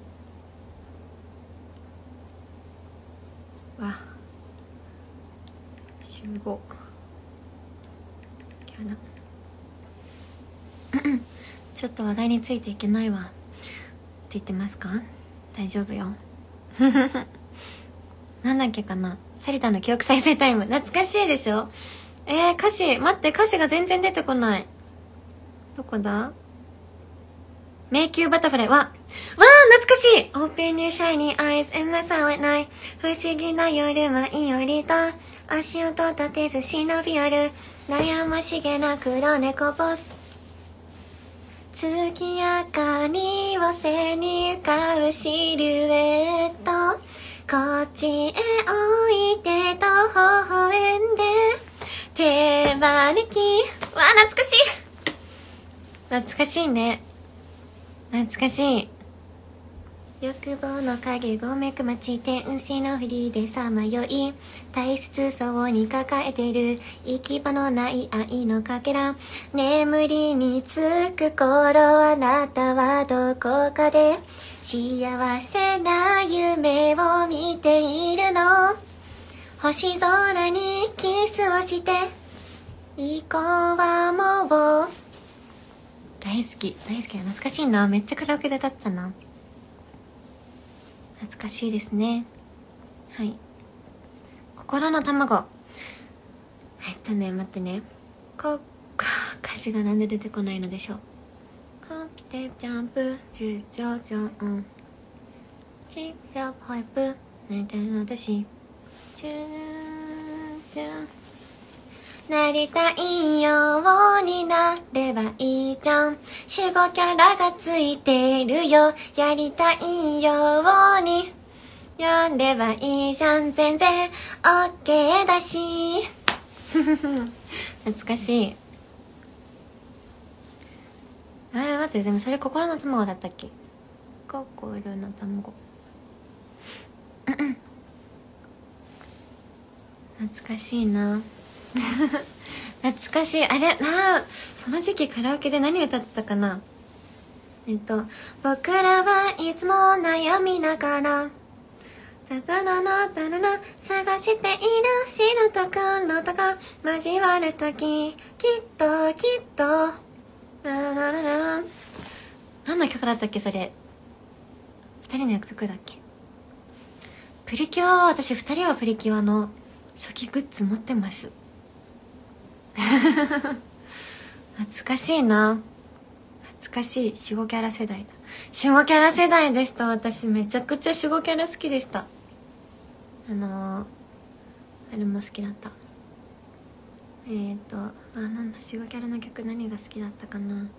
わ守護キャラちょっと話題についていけないわって言ってますか大丈夫よなんだっけかなサリタの記憶再生タイム懐かしいでしょ歌詞待って歌詞が全然出てこないどこだ迷宮バタフライ懐かしい Open your shiny eyes in the silent night 不思議な夜舞い降りた足音立てず忍び寄る悩ましげな黒猫ポス月明かりを背に浮かぶシルエットこっちへ置いてと微笑んで手招き懐かしい懐かしいね懐かしい欲望の影ごめく待ち天使のふりでさまよい大切そうに抱えてる行き場のない愛のかけら眠りにつく頃あなたはどこかで幸せな夢を見ているの星空にキスをして行こうはもう大好き懐かしいなめっちゃカラオケで歌ってたな懐かしいですねはい心の卵待ってね歌詞がなんで出てこないのでしょうホップテープジャンプ中上上チップアップホイップ泣いてる私チューシュンなりたいようになればいいじゃん守護キャラがついてるよやりたいように読んでばいいじゃん全然オッケーだし懐かしい待ってでもそれ心の卵だったっけ心の卵懐かしいな懐かしいその時期カラオケで何歌ったかな僕らはいつも悩みながらタタナナタナナ探している白とくんのとか交わるとききっと何の曲だったっけそれ。二人の約束だっけ。プリキュアは私、二人はプリキュアの初期グッズ持ってます。懐かしいな。懐かしい。守護キャラ世代だ。守護キャラ世代でした。私めちゃくちゃ守護キャラ好きでした。あれも好きだった。なんだ、守護キャラの曲何が好きだったかな。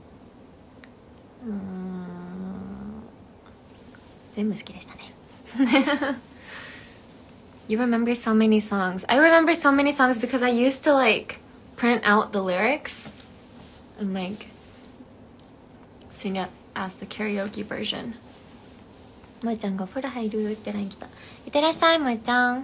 全部好きでしたね。You remember so many songs. I remember so many songs because I used to like print out the lyrics and like sing it as the karaoke version. むーちゃんがお風呂入るって LINE 来た。いってらっしゃいむーちゃん。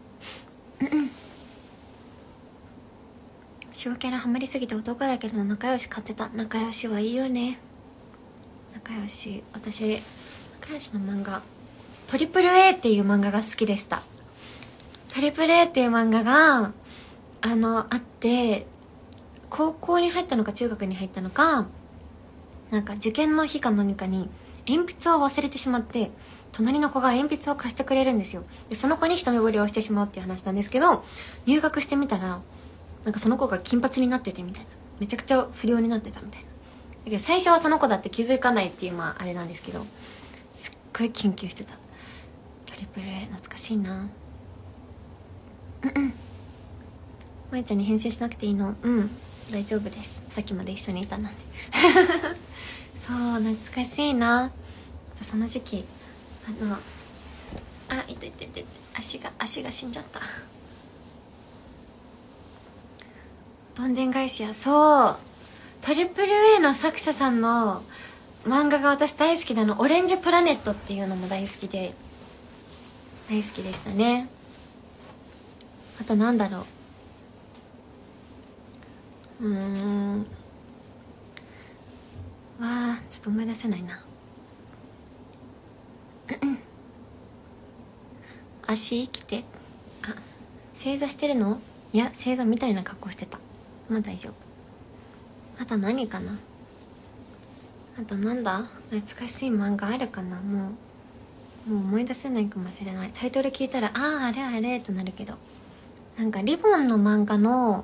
塩キャラハマりすぎて男だけど仲良し買ってた。仲良しはいいよね。仲良し、私仲良しの漫画トリプル A っていう漫画が好きでした。トリプル A っていう漫画があって高校に入ったのか中学に入ったのかなんか受験の日か何かに鉛筆を忘れてしまって隣の子が鉛筆を貸してくれるんですよ。でその子に一目惚れをしてしまうっていう話なんですけど、入学してみたらなんかその子が金髪になっててみたいな、めちゃくちゃ不良になってたみたいな。だけど最初はその子だって気づかないっていうあれなんですけど、すっごいキュンキュンしてた。トリプル A 懐かしいな。まゆちゃんに返信しなくていいの？大丈夫です。さっきまで一緒にいたなんて。そう懐かしいな。その時期いて足が死んじゃった。どんでん返しや。そうトリプル A の作者さんの漫画が私大好きなの。オレンジプラネットっていうのも大好きで大好きでしたね。あとなんだろう、ちょっと思い出せないな。足生きて。正座してるの？いや正座みたいな格好してた。もう大丈夫。あと何かな。あとなんだ、懐かしい漫画あるかな。もう思い出せないかもしれない。タイトル聞いたらあれあれとなるけど、なんかリボンの漫画の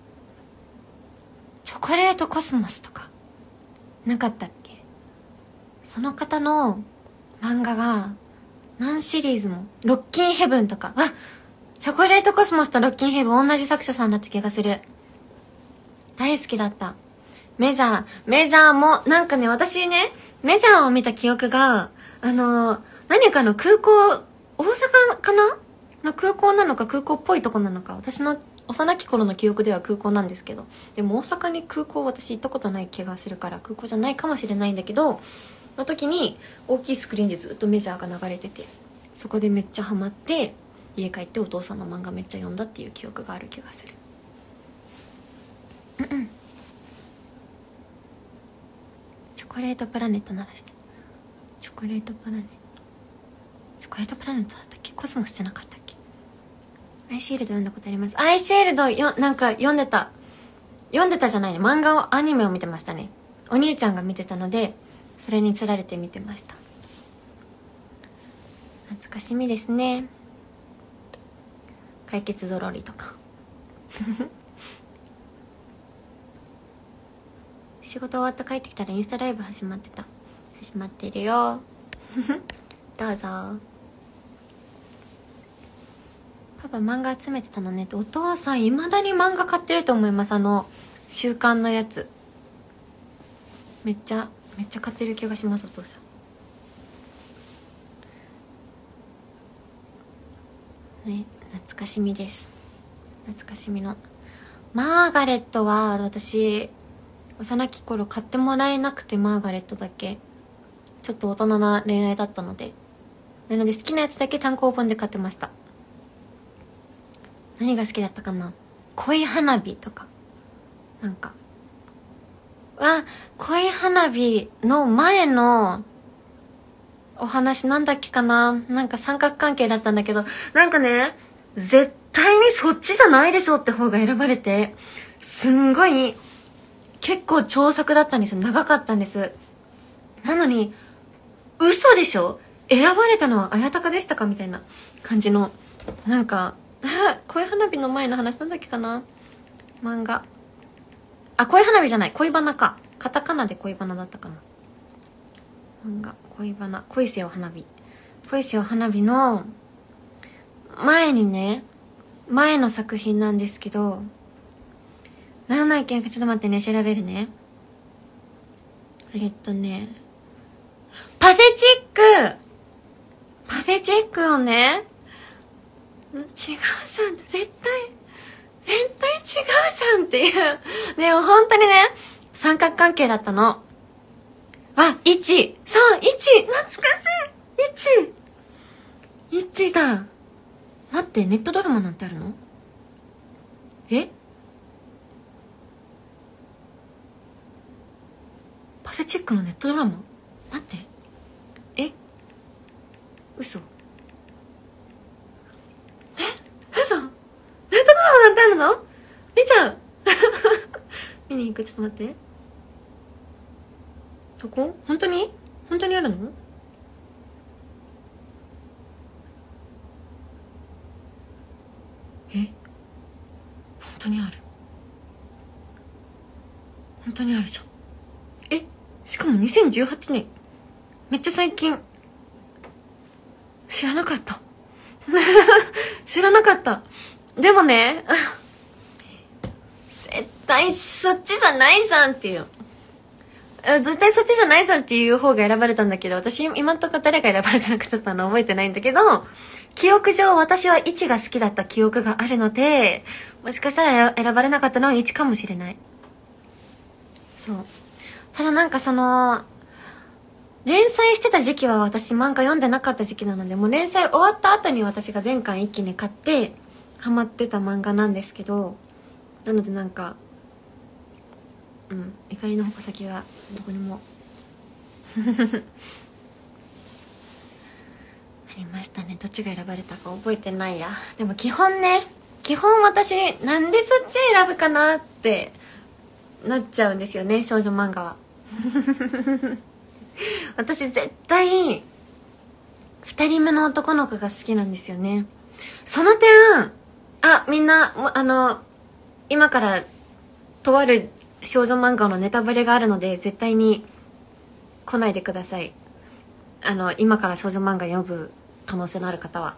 チョコレートコスモスとかなかったっけ。その方の漫画が何シリーズも、ロッキンヘブンとか、チョコレートコスモスとロッキンヘブン同じ作者さんだった気がする。大好きだった。メジャーもなんかね、私ねメジャーを見た記憶が何かの空港、大阪かなの空港なのか空港っぽいとこなのか、私の幼き頃の記憶では空港なんですけど、でも大阪に空港私行ったことない気がするから空港じゃないかもしれないんだけど、の時に大きいスクリーンでずっとメジャーが流れてて、そこでめっちゃハマって家帰ってお父さんの漫画めっちゃ読んだっていう記憶がある気がする。チョコレートプラネット鳴らして。チョコレートプラネットだったっけ。コスモスじゃなかったっけ。アイシールド読んだことあります。アイシールドなんか読んでたじゃないね、漫画をアニメを見てましたね。お兄ちゃんが見てたのでそれにつられて見てました。懐かしみですね。解決ぞろりとか。仕事終わった帰ってきたらインスタライブ始まってるよ。どうぞ。パパ漫画集めてたのねって。お父さん未だに漫画買ってると思います。週刊のやつめっちゃ買ってる気がします。お父さんね。懐かしみです。懐かしみのマーガレットは私幼き頃買ってもらえなくて、マーガレットだけちょっと大人な恋愛だったので、好きなやつだけ単行本で買ってました。何が好きだったかな。恋花火とか、なんか恋花火の前のお話なんだっけかな。なんか三角関係だったんだけど、なんかね絶対にそっちじゃないでしょって方が選ばれて、すんごい結構長作だったんですよ。長かったんです。なのに嘘でしょ、選ばれたのは綾鷹でしたかみたいな感じの、なんか恋花火の前の話なんだっけかな、漫画。あ、恋花火じゃない、恋バナか。カタカナで恋バナだったかな。漫画恋バナ、恋せよ花火、恋せよ花火の前にね、前の作品なんですけど、何だっけ、ちょっと待ってね、調べるね。パフェチックをね、違うじゃん、絶対違うじゃんっていう。でも本当にね、三角関係だったの。あ、1! そう、1! 懐かしい !1 だ。待って、ネットドラマなんてあるの？え？パフェチックのネットドラマ？待って。え？嘘？嘘？ネットドラマなんてあるの？見ちゃう見に行く、ちょっと待って。どこ？本当にあるの？え？本当にある。本当にあるじゃん。え？しかも2018年。めっちゃ最近。知らなかった知らなかった。でもね絶対そっちじゃないじゃんっていう、絶対そっちじゃないじゃんっていう方が選ばれたんだけど、私今んとこ誰が選ばれたのかちょっと覚えてないんだけど、記憶上私は1が好きだった記憶があるので、もしかしたら選ばれなかったのは1かもしれない。そう。ただなんかその連載してた時期は私漫画読んでなかった時期なので、もう連載終わった後に私が全巻一気に買ってハマってた漫画なんですけど、なのでなんか怒りの矛先がどこにもありましたね。どっちが選ばれたか覚えてないや。でも基本私なんでそっち選ぶかなってなっちゃうんですよね、少女漫画は私絶対2人目の男の子が好きなんですよね。その点、みんな今からとある少女漫画のネタバレがあるので絶対に来ないでください。今から少女漫画読む可能性のある方は。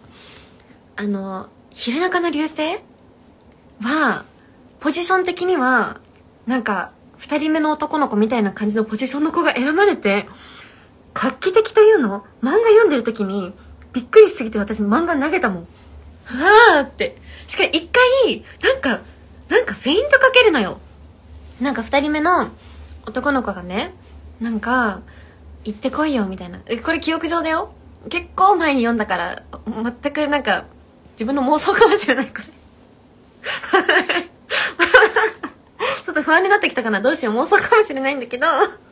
昼中の流星はポジション的にはなんか2人目の男の子みたいな感じのポジションの子が選ばれて、画期的というの、漫画読んでる時にびっくりしすぎて私漫画投げたもん。はーって。しかも一回なんかフェイントかけるのよ。なんか2人目の男の子がね、なんか行ってこいよみたいな。これ記憶上だよ。結構前に読んだから全くなんか自分の妄想かもしれない、これちょっと不安になってきたかな。どうしよう、妄想かもしれないんだけど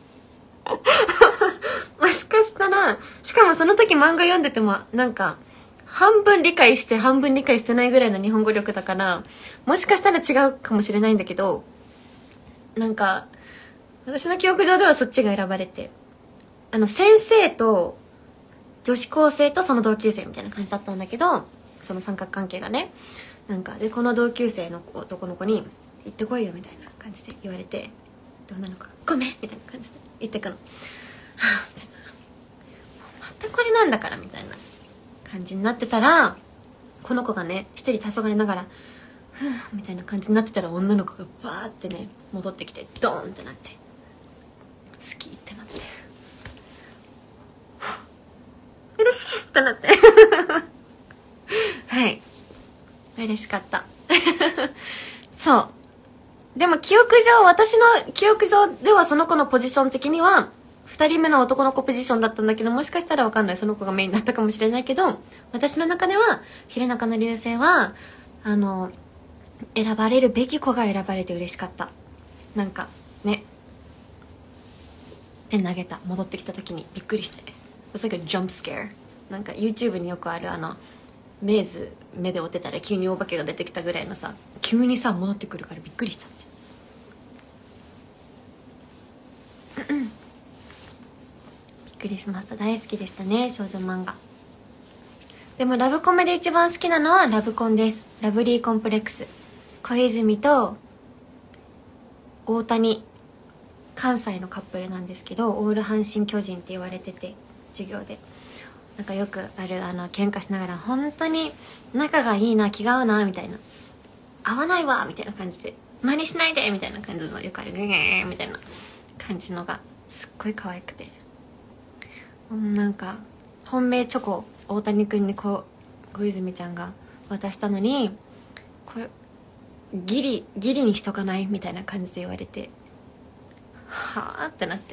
もしかしたら、しかもその時漫画読んでてもなんか半分理解して半分理解してないぐらいの日本語力だから、もしかしたら違うかもしれないんだけど、なんか私の記憶上ではそっちが選ばれて、先生と女子高生とその同級生みたいな感じだったんだけど、その三角関係がね、なんかでこの同級生の男の子に行ってこいよみたいな感じで言われて、女の子がごめんみたいな感じで言ってくの。はぁみたいな、またこれなんだからみたいな感じになってたら、この子がね一人黄昏ながらふぅみたいな感じになってたら、女の子がバーってね戻ってきてドーンってなって、好きってなって、嬉しいってなってはい嬉しかったそうでも私の記憶上ではその子のポジション的には2人目の男の子ポジションだったんだけど、もしかしたら分かんない、その子がメインだったかもしれないけど、私の中では昼中の流星は選ばれるべき子が選ばれて嬉しかった。なんかねで投げた、戻ってきた時にびっくりして、It's like a jump scare。 なんか YouTube によくある目で追ってたら急にお化けが出てきたぐらいのさ、急にさ戻ってくるからびっくりしちゃって、 くりしました。大好きでしたね、少女漫画。でもラブコメで一番好きなのはラブコンです。ラブリーコンプレックス。小泉と大谷、関西のカップルなんですけど、オール阪神巨人って言われてて、授業でなんかよくある喧嘩しながら、本当に仲がいいな、気が合うなみたいな、合わないわみたいな感じで、真似しないでみたいな感じの、よくあるグーみたいな感じのがすっごい可愛くて、なんか本命チョコ大谷君に小泉ちゃんが渡したのに、これギリにしとかないみたいな感じで言われて、はあってなって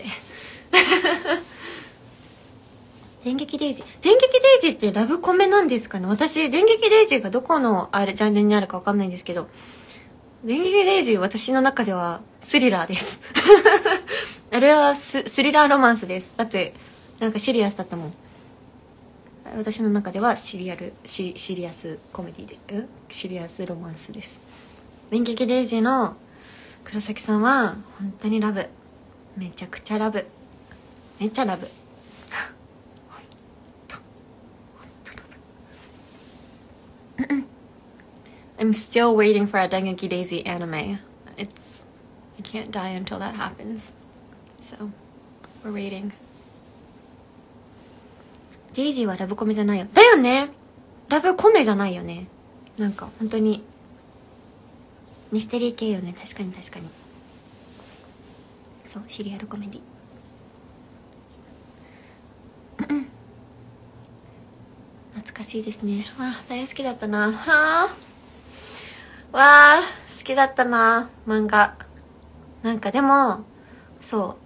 電撃デイジーってラブコメなんですかね。私電撃デイジーがどこのジャンルにあるか分かんないんですけど、電撃デイジー私の中ではスリラーですあれはスリラーロマンスです。だってなんかシリアスだったもん。私の中ではシリアスコメディで、シリアスロマンスです。電撃デイジーの黒崎さんは本当にラブ、めちゃくちゃラブ、めっちゃラブI'm still waiting for a Dengeki Daisy anime. I can't die until that happens. So, we're waiting. デイジーはラブコメじゃないよ。だよね。ラブコメじゃないよね。なんか本当にミステリー系よね。確かに。そう、シリアルコメディ。懐かしいですね。わあ、大好きだったな。わあ、好きだったな、漫画。なんかでも、そう、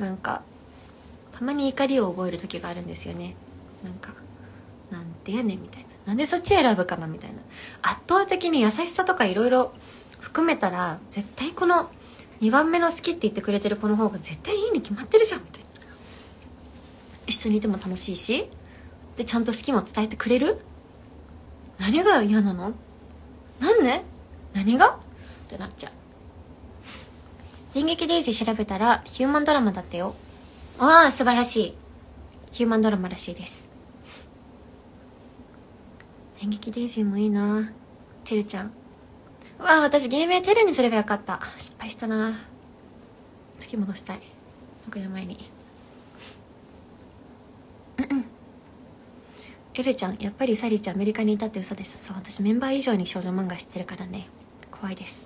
なんかたまに怒りを覚える時があるんですよね。なんか、なんてやねんみたいな、なんでそっち選ぶかなみたいな。圧倒的に優しさとかいろいろ含めたら、絶対この2番目の好きって言ってくれてる子の方が絶対いいに決まってるじゃんみたいな。一緒にいても楽しいし、でちゃんと好きも伝えてくれる。何が嫌なの？なんで？何が？ってなっちゃう。電撃デイジー調べたらヒューマンドラマだったよ。ああ、素晴らしい。ヒューマンドラマらしいです。電撃デイジーもいいな。てるちゃん。わあ、私芸名てるにすればよかった。失敗したな。時戻したい。6年前に。エルちゃん、やっぱりサリーちゃんアメリカにいたって嘘です。そう、私メンバー以上に少女漫画知ってるからね、怖いです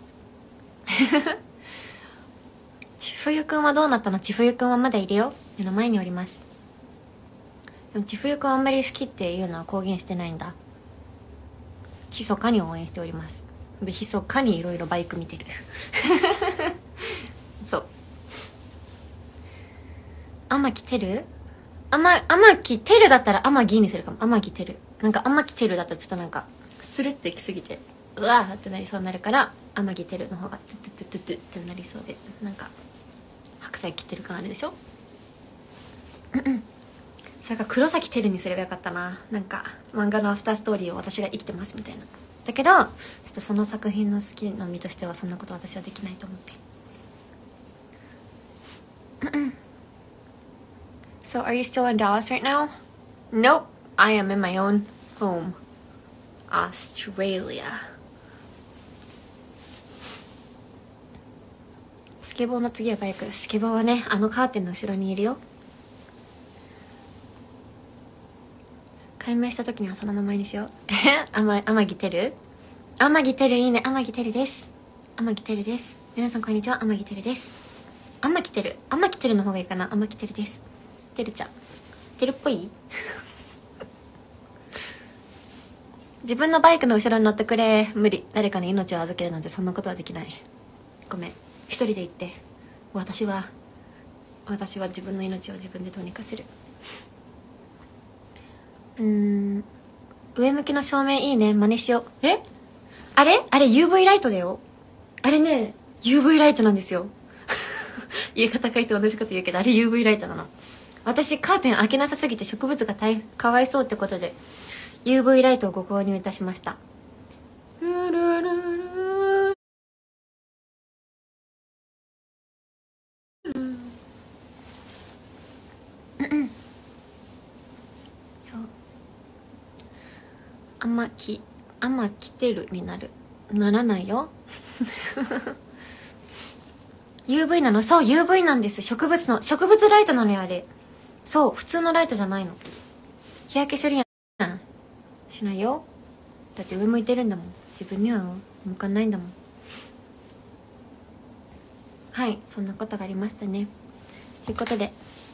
ちふゆくんはどうなったの？ちふゆくんはまだいるよ。目の前におります。でもちふゆくんあんまり好きっていうのは公言してないんだ。密かに応援しております。で密かにいろいろバイク見てるそう天木てる、天木てるだったら天木にするかも。天木てる、なんか天木てるだったらちょっとなんかスルッといきすぎてうわーってなりそうになるから、天木てるの方がトゥトゥトゥトゥトゥってなりそうで、なんか白菜切ってる感あるでしょそれから黒崎てるにすればよかったな。なんか漫画のアフターストーリーを私が生きてますみたいな。だけどちょっとその作品の好きの身としてはそんなこと私はできないと思って。So are you still in Dallas right now? Nope, I am in my own home, Australia. スケボーの次はバイク。スケボーはね、あのカーテンの後ろにいるよ。解明した時にはその名前にしよう天城てる、天城てる、いいね。天城てるです。天城てるです。皆さんこんにちは、天城てるです。天城てるの方がいいかな。天城てるです。てるちゃんてるっぽい自分のバイクの後ろに乗ってくれ。無理。誰かに命を預けるなんてそんなことはできない。ごめん、一人で行って。私は自分の命を自分でどうにかする。上向きの照明いいね。真似しよう。あれ UV ライトだよ。あれね UV ライトなんですよ言い方変えて同じこと言うけど、あれ UV ライトなの。私カーテン開けなさすぎて植物がかわいそうってことで UV ライトをご購入いたしました。 あんま来てるにならないよUV なの。そう UV なんです。植物ライトなのよあれ。そう普通のライトじゃないの。日焼けするやん。しないよ。だって上向いてるんだもん。自分には向かないんだもん。はい、そんなことがありましたね。ということで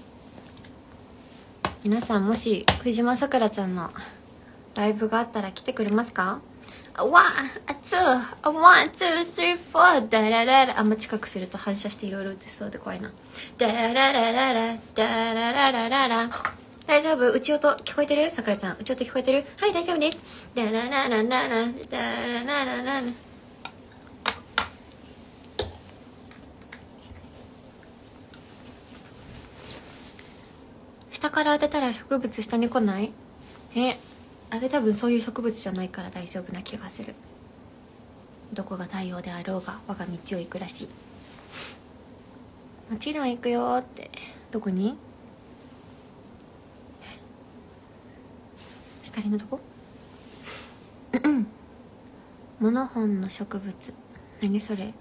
皆さんもし藤間さくらちゃんのライブがあったら来てくれますか？ 1, 2, 1, 2, 3, 4ダラララ。あんま近くすると反射していろいろ映しそうで怖いな。ダラララララダラララララ。大丈夫？内音聞こえてる？さくらちゃん内音聞こえてる？はい、大丈夫です。ダラララララダラララララ。下から当てたら植物下に来ない？あれ多分そういう植物じゃないから大丈夫な気がする。どこが太陽であろうが我が道を行くらしい。もちろん行くよって。どこに？光のとこ？モノホンの植物。何それ？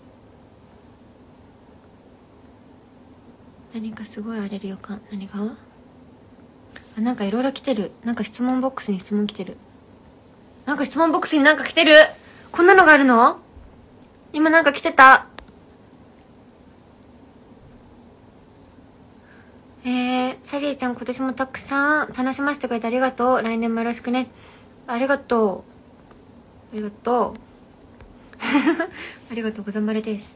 何かすごい荒れる予感。何が？なんかいろいろ来てる。なんか質問ボックスに質問来てる。なんか質問ボックスになんか来てる。こんなのがあるの？今なんか来てた。サリーちゃん今年もたくさん楽しませてくれてありがとう。来年もよろしくね。ありがとう。ありがとう。ありがとうございますです。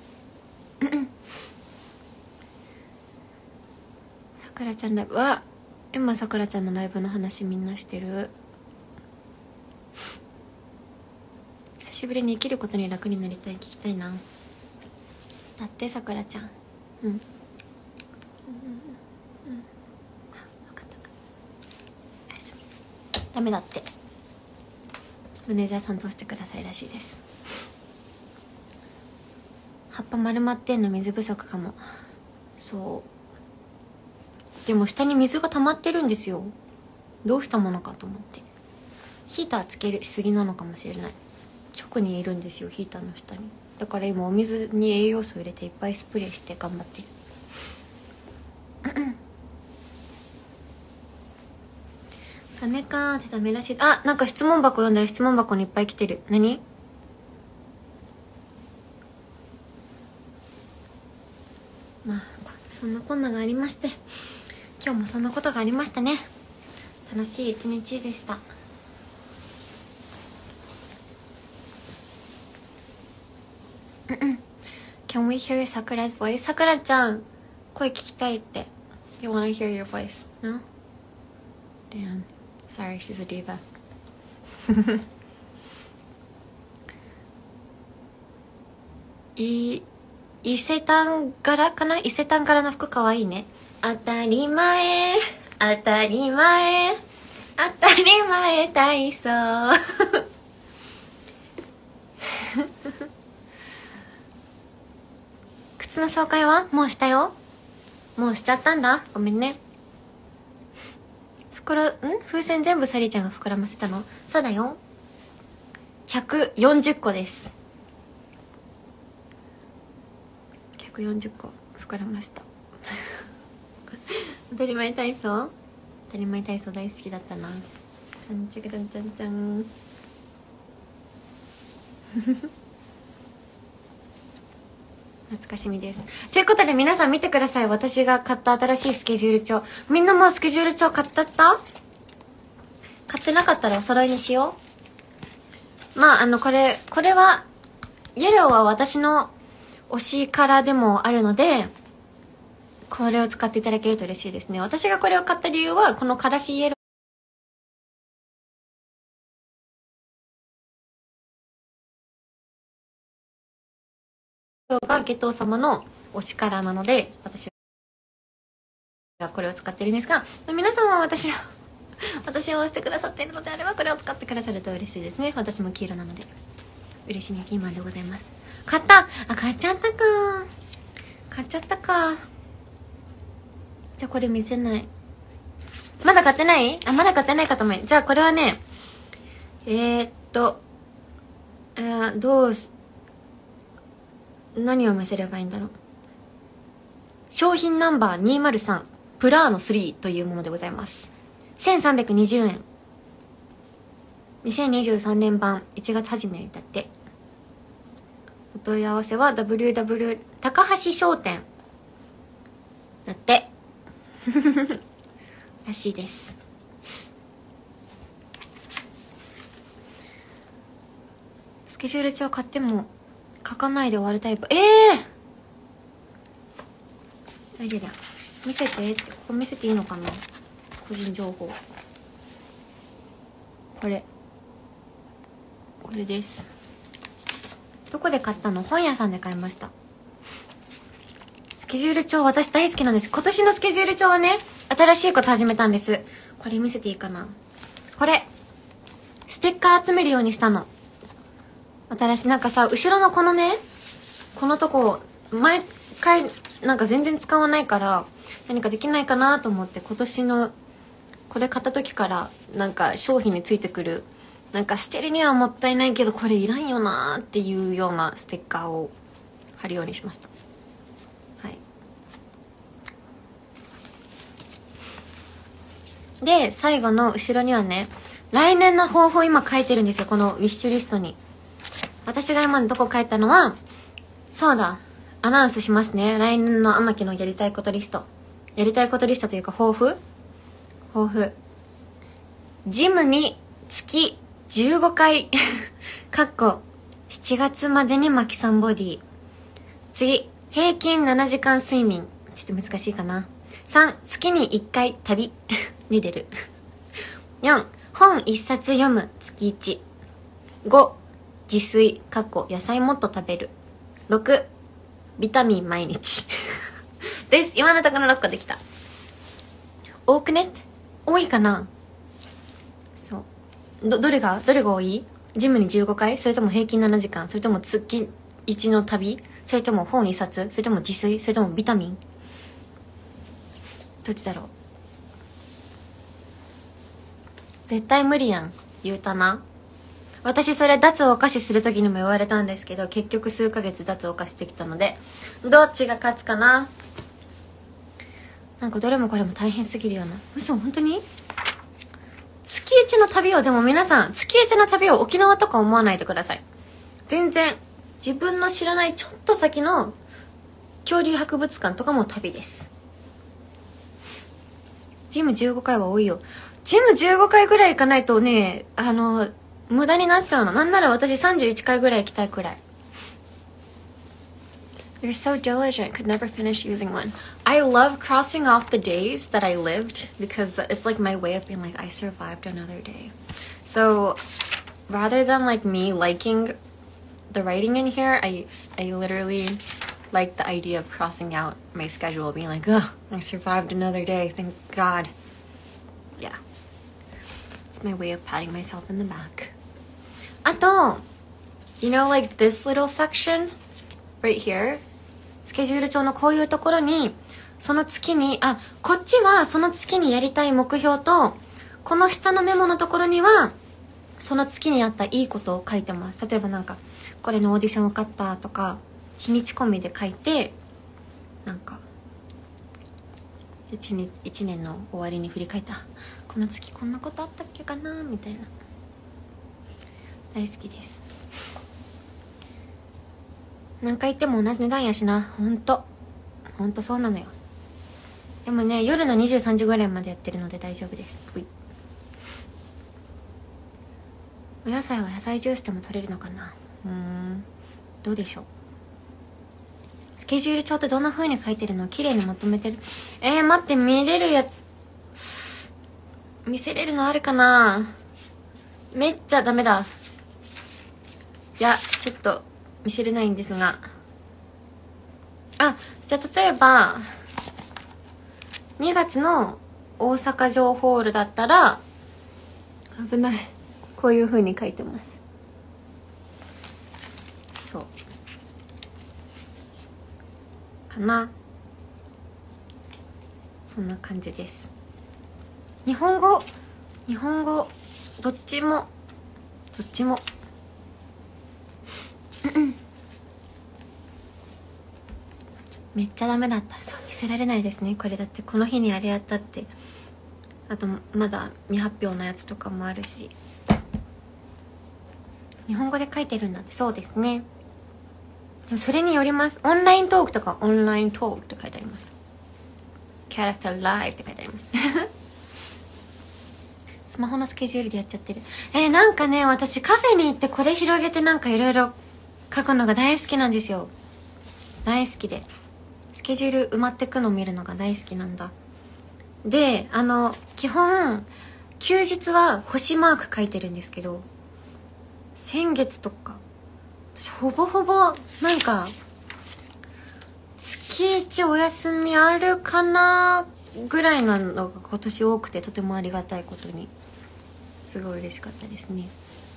さくらちゃんライブは今さくらちゃんのライブの話みんなしてる。久しぶりに生きることに楽になりたい。聞きたいな。だってさくらちゃん。分かったおやすみ。ダメだってマネージャーさん通してくださいらしいです。葉っぱ丸まってんの水不足かも。そうでも下に水が溜まってるんですよ。どうしたものかと思ってヒーターつけしすぎなのかもしれない。直にいるんですよヒーターの下に。だから今お水に栄養素入れていっぱいスプレーして頑張ってる。ダメかってダメらしい。あ、なんか質問箱読んだら質問箱にいっぱい来てる。何？まあそんなこんながありまして今日もそんなことがありましたね。楽しい一日でした。Can we hear Sakura's voice? さくらちゃん声聞きたいって。 You wanna hear your voice? No? Damn. Sorry, she's a diva. 伊勢丹柄かな。伊勢丹柄の服かわいいね。当たり前当たり前当たり前体操靴の紹介はもうしたよ。もうしちゃったんだ。ごめんね。風船全部サリーちゃんが膨らませたの？そうだよ。140個です。140個膨らました当たり前体操大好きだったな。ちゃんちゃかちゃんちゃんちゃん懐かしみです。ということで皆さん見てください。私が買った新しいスケジュール帳。みんなもうスケジュール帳買った？買ってなかったらお揃いにしよう。まあこれはイエローは私の推しカラーでもあるのでこれを使っていただけると嬉しいですね。私がこれを買った理由はこのからしイエローがゲトウ様の推しカラーなので私がこれを使ってるんですが、皆さんは私を推してくださっているのであればこれを使ってくださると嬉しいですね。私も黄色なので嬉しみピーマンでございます。買っちゃったか。じゃあこれ見せない。まだ買ってない？まだ買ってない方もいる。じゃあこれはねどうし、何を見せればいいんだろう。商品ナンバー203プラーノ3というものでございます。1320円。2023年版1月初めにだって。お問い合わせは www 高橋商店だってらしいです。スケジュール帳買っても書かないで終わるタイプ。あれだ、見せてって。ここ見せていいのかな、個人情報。これです。どこで買ったの？本屋さんで買いました。スケジュール帳私大好きなんです。今年のスケジュール帳はね、新しいこと始めたんです。これ見せていいかな、これステッカー集めるようにしたの。新しい、なんかさ、後ろのこのね、このとこ毎回なんか全然使わないから、何かできないかなと思って、今年のこれ買った時からなんか商品についてくる、なんか捨てるにはもったいないけどこれいらんよなーっていうようなステッカーを貼るようにしました。はい。で、最後の後ろにはね、来年の抱負を今書いてるんですよ、このウィッシュリストに。私が今のとこ書いたのは、そうだ、アナウンスしますね。来年の天木のやりたいことリスト。やりたいことリストというか抱負。ジムに月15回かっこ7月までにマキさんボディ。次、平均7時間睡眠。ちょっと難しいかな。3、月に1回旅に出る。4、本1冊読む月1。5、自炊かっこ野菜もっと食べる。6、ビタミン毎日です。今のところ6個できた。多くね？多いかな？そう。どれが多い？ジムに15回？それとも平均7時間？それとも月1の旅？それとも本1冊？それとも自炊？それともビタミン？どっちだろう。絶対無理やん、言うたな。私それ脱お菓子する時にも言われたんですけど、結局数ヶ月脱お菓子してきたので、どっちが勝つかな。なんかどれもこれも大変すぎるような。嘘、本当に？月1の旅を、でも皆さん月1の旅を沖縄とか思わないでください。全然自分の知らないちょっと先の恐竜博物館とかも旅です。ジム15回は多いよ。ジム15回ぐらい行かないとね、無駄になっちゃうの。なんなら私31回ぐらい行きたいくらい。You're so diligent, could never finish using one. I love crossing off the days that I lived because it's like my way of being like, I survived another day. So rather than like me liking the writing in here, I literally like the idea of crossing out my schedule, being like, oh, I survived another day, thank God. Yeah. It's my way of patting myself in the back. あと、you know, like this little section right here, スケジュール帳のこういうところに、その月に、こっちはその月にやりたい目標と、この下のメモのところには、その月にあったいいことを書いてます。例えばなんか、これのオーディション受かったとか、日にち込みで書いて、なんか、一年の終わりに振り返った。この月こんなことあったっけかなみたいな。大好きです。何回言っても同じ値段やしな。ほんとそうなのよ。でもね、夜の23時ぐらいまでやってるので大丈夫です。お野菜は野菜ジュースでも取れるのかな。どうでしょう。スケジュール帳ってどんな風に書いてるの？綺麗にまとめてる。待って、見れるやつ見せれるのあるかな。めっちゃダメだ。いや、ちょっと見せれないんですが、じゃあ例えば2月の大阪城ホールだったら、危ない、こういう風に書いてます。そうかな。そんな感じです。日本語どっちもどっちもめっちゃダメだった。そう見せられないですねこれ。だってこの日にあれやったって。あとまだ未発表のやつとかもあるし。日本語で書いてるんだって。そうですね。でもそれによります。オンライントークとかオンライントークって書いてあります。キャラクターライブって書いてありますスマホのスケジュールでやっちゃってる。なんかね、私カフェに行ってこれ広げてなんかいろいろ書くのが大好きなんですよ。大好きでスケジュール埋まってくの見るのが大好きなんだ。で基本休日は星マーク書いてるんですけど、先月とか私ほぼほぼなんか月1お休みあるかなぐらいなのが今年多くて、とてもありがたいことにすごい嬉しかったですね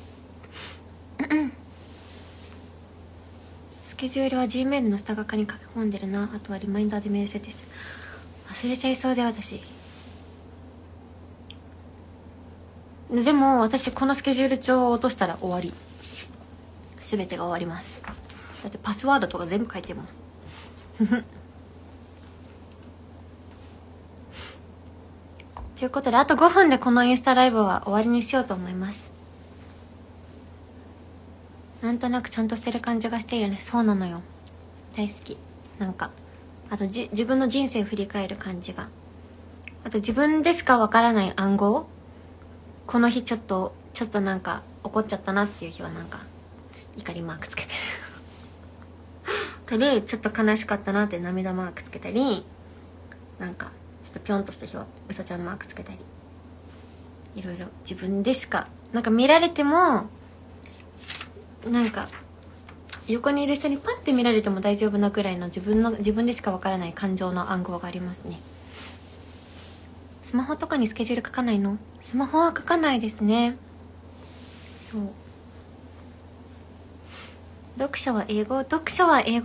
スケジュールは Gmail の下側に書き込んでるな。あとはリマインダーでメール設定してる。忘れちゃいそうで私。でも私このスケジュール帳を落としたら終わり。全てが終わります。だってパスワードとか全部書いてるもんということで、あと5分でこのインスタライブは終わりにしようと思います。なんとなくちゃんとしてる感じがしてるよね。そうなのよ。大好き。なんかあと自分の人生を振り返る感じが。あと自分でしかわからない暗号。この日ちょっとなんか怒っちゃったなっていう日はなんか怒りマークつけてるたり、ちょっと悲しかったなって涙マークつけたり、なんかちょっとピョンとした日はうさちゃんマークつけたり、いろいろ自分でしかなんか見られても、なんか横にいる人にパッて見られても大丈夫なくらいの自分でしかわからない感情の暗号がありますね。スマホとかにスケジュール書かないの？スマホは書かないですね。そう。読書は英語です。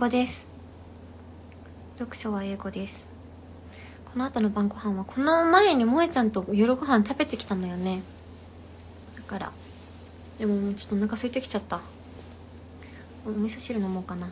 読書は英語です。この後の晩ご飯はこの前に萌ちゃんと夜ご飯食べてきたのよね。だからでもちょっとお腹空いてきちゃった。お味噌汁飲もうかな。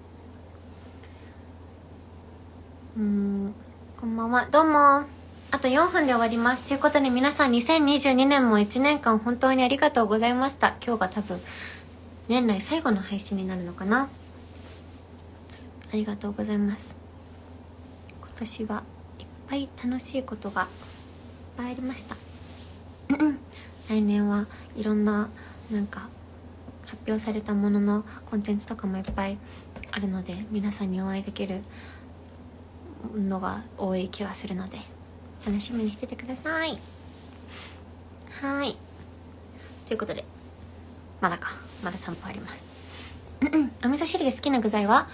こんばんは。どうも。あと4分で終わります。ということで皆さん2022年も1年間本当にありがとうございました。今日が多分年内最後の配信になるのかな。ありがとうございます。今年はいっぱい楽しいことがいっぱいありました来年はいろんななんか発表されたもののコンテンツとかもいっぱいあるので、皆さんにお会いできるのが多い気がするので楽しみにしててください。はい、ということでまだ3分ありますお味噌汁で好きな具材は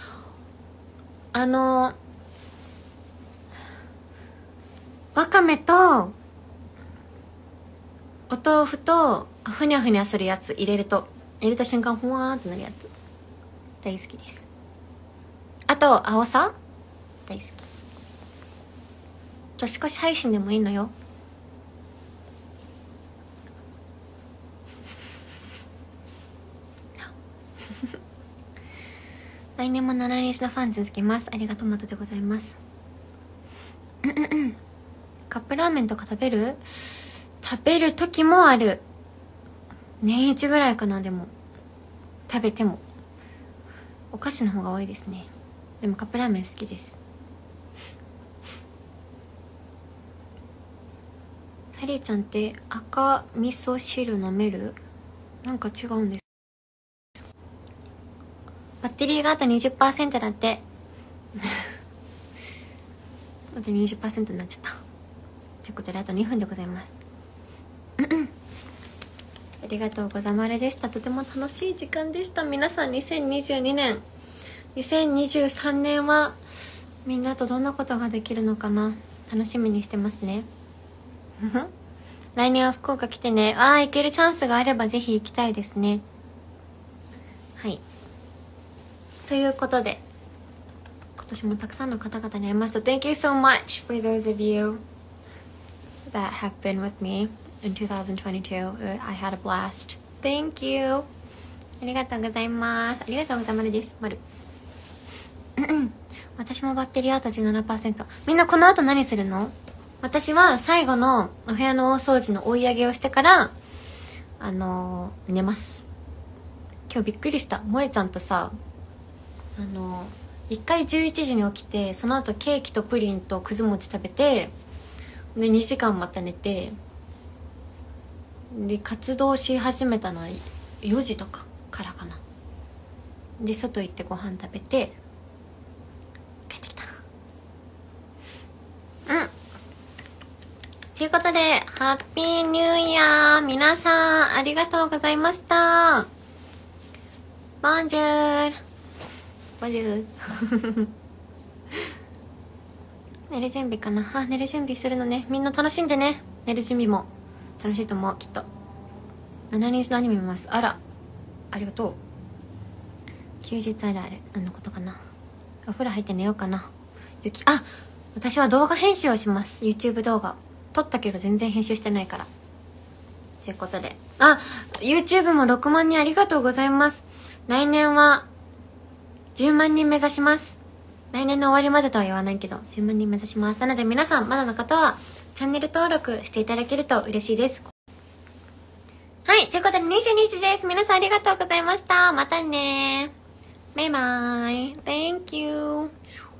わかめとお豆腐とふにゃふにゃするやつ入れた瞬間ふわーってなるやつ大好きです。あと青さ大好き。年越し配信でもいいのよ来年も7日のファン続けます。ありがとう。トマトでございますカップラーメンとか食べる時もある。年一ぐらいかな。でも食べてもお菓子の方が多いですね。でもカップラーメン好きです。サリーちゃんって赤味噌汁飲める？なんか違うんです。バッテリーがあと 20% だってあと 20% になっちゃった。ということであと2分でございますありがとうございまれでした。とても楽しい時間でした。皆さん2022年2023年はみんなとどんなことができるのかな、楽しみにしてますね来年は福岡来てね。行けるチャンスがあればぜひ行きたいですね。はい、ということで今年もたくさんの方々に会いました。 Thank you so much for those of you that have been with me in 2022. I had a blast. Thank you。ありがとうございます。ありがとうございますです。まる。私もバッテリーあと 17%。みんなこの後何するの？私は最後のお部屋の大掃除の追い上げをしてから、寝ます。今日びっくりした。萌ちゃんとさ、一回11時に起きて、その後ケーキとプリンとくず餅食べて、で2時間また寝て、で活動し始めたのは4時とかからかな。で外行ってご飯食べて帰ってきた。ということでハッピーニューイヤー、皆さんありがとうございました。ボンジュールボンジュール寝る準備かな。寝る準備するのね。みんな楽しんでね。寝る準備も楽しいと思う、きっと。7人のアニメ見ます。あら、ありがとう。休日あるある、何のことかな。お風呂入って寝ようかな。私は動画編集をします。 YouTube 動画撮ったけど全然編集してないから。ということで、YouTube も6万人ありがとうございます。来年は10万人目指します。来年の終わりまでとは言わないけど10万人目指します。なので皆さんまだの方はチャンネル登録していただけると嬉しいです。はい、ということで22時です。皆さんありがとうございました。またね。バイバイ。Thank you.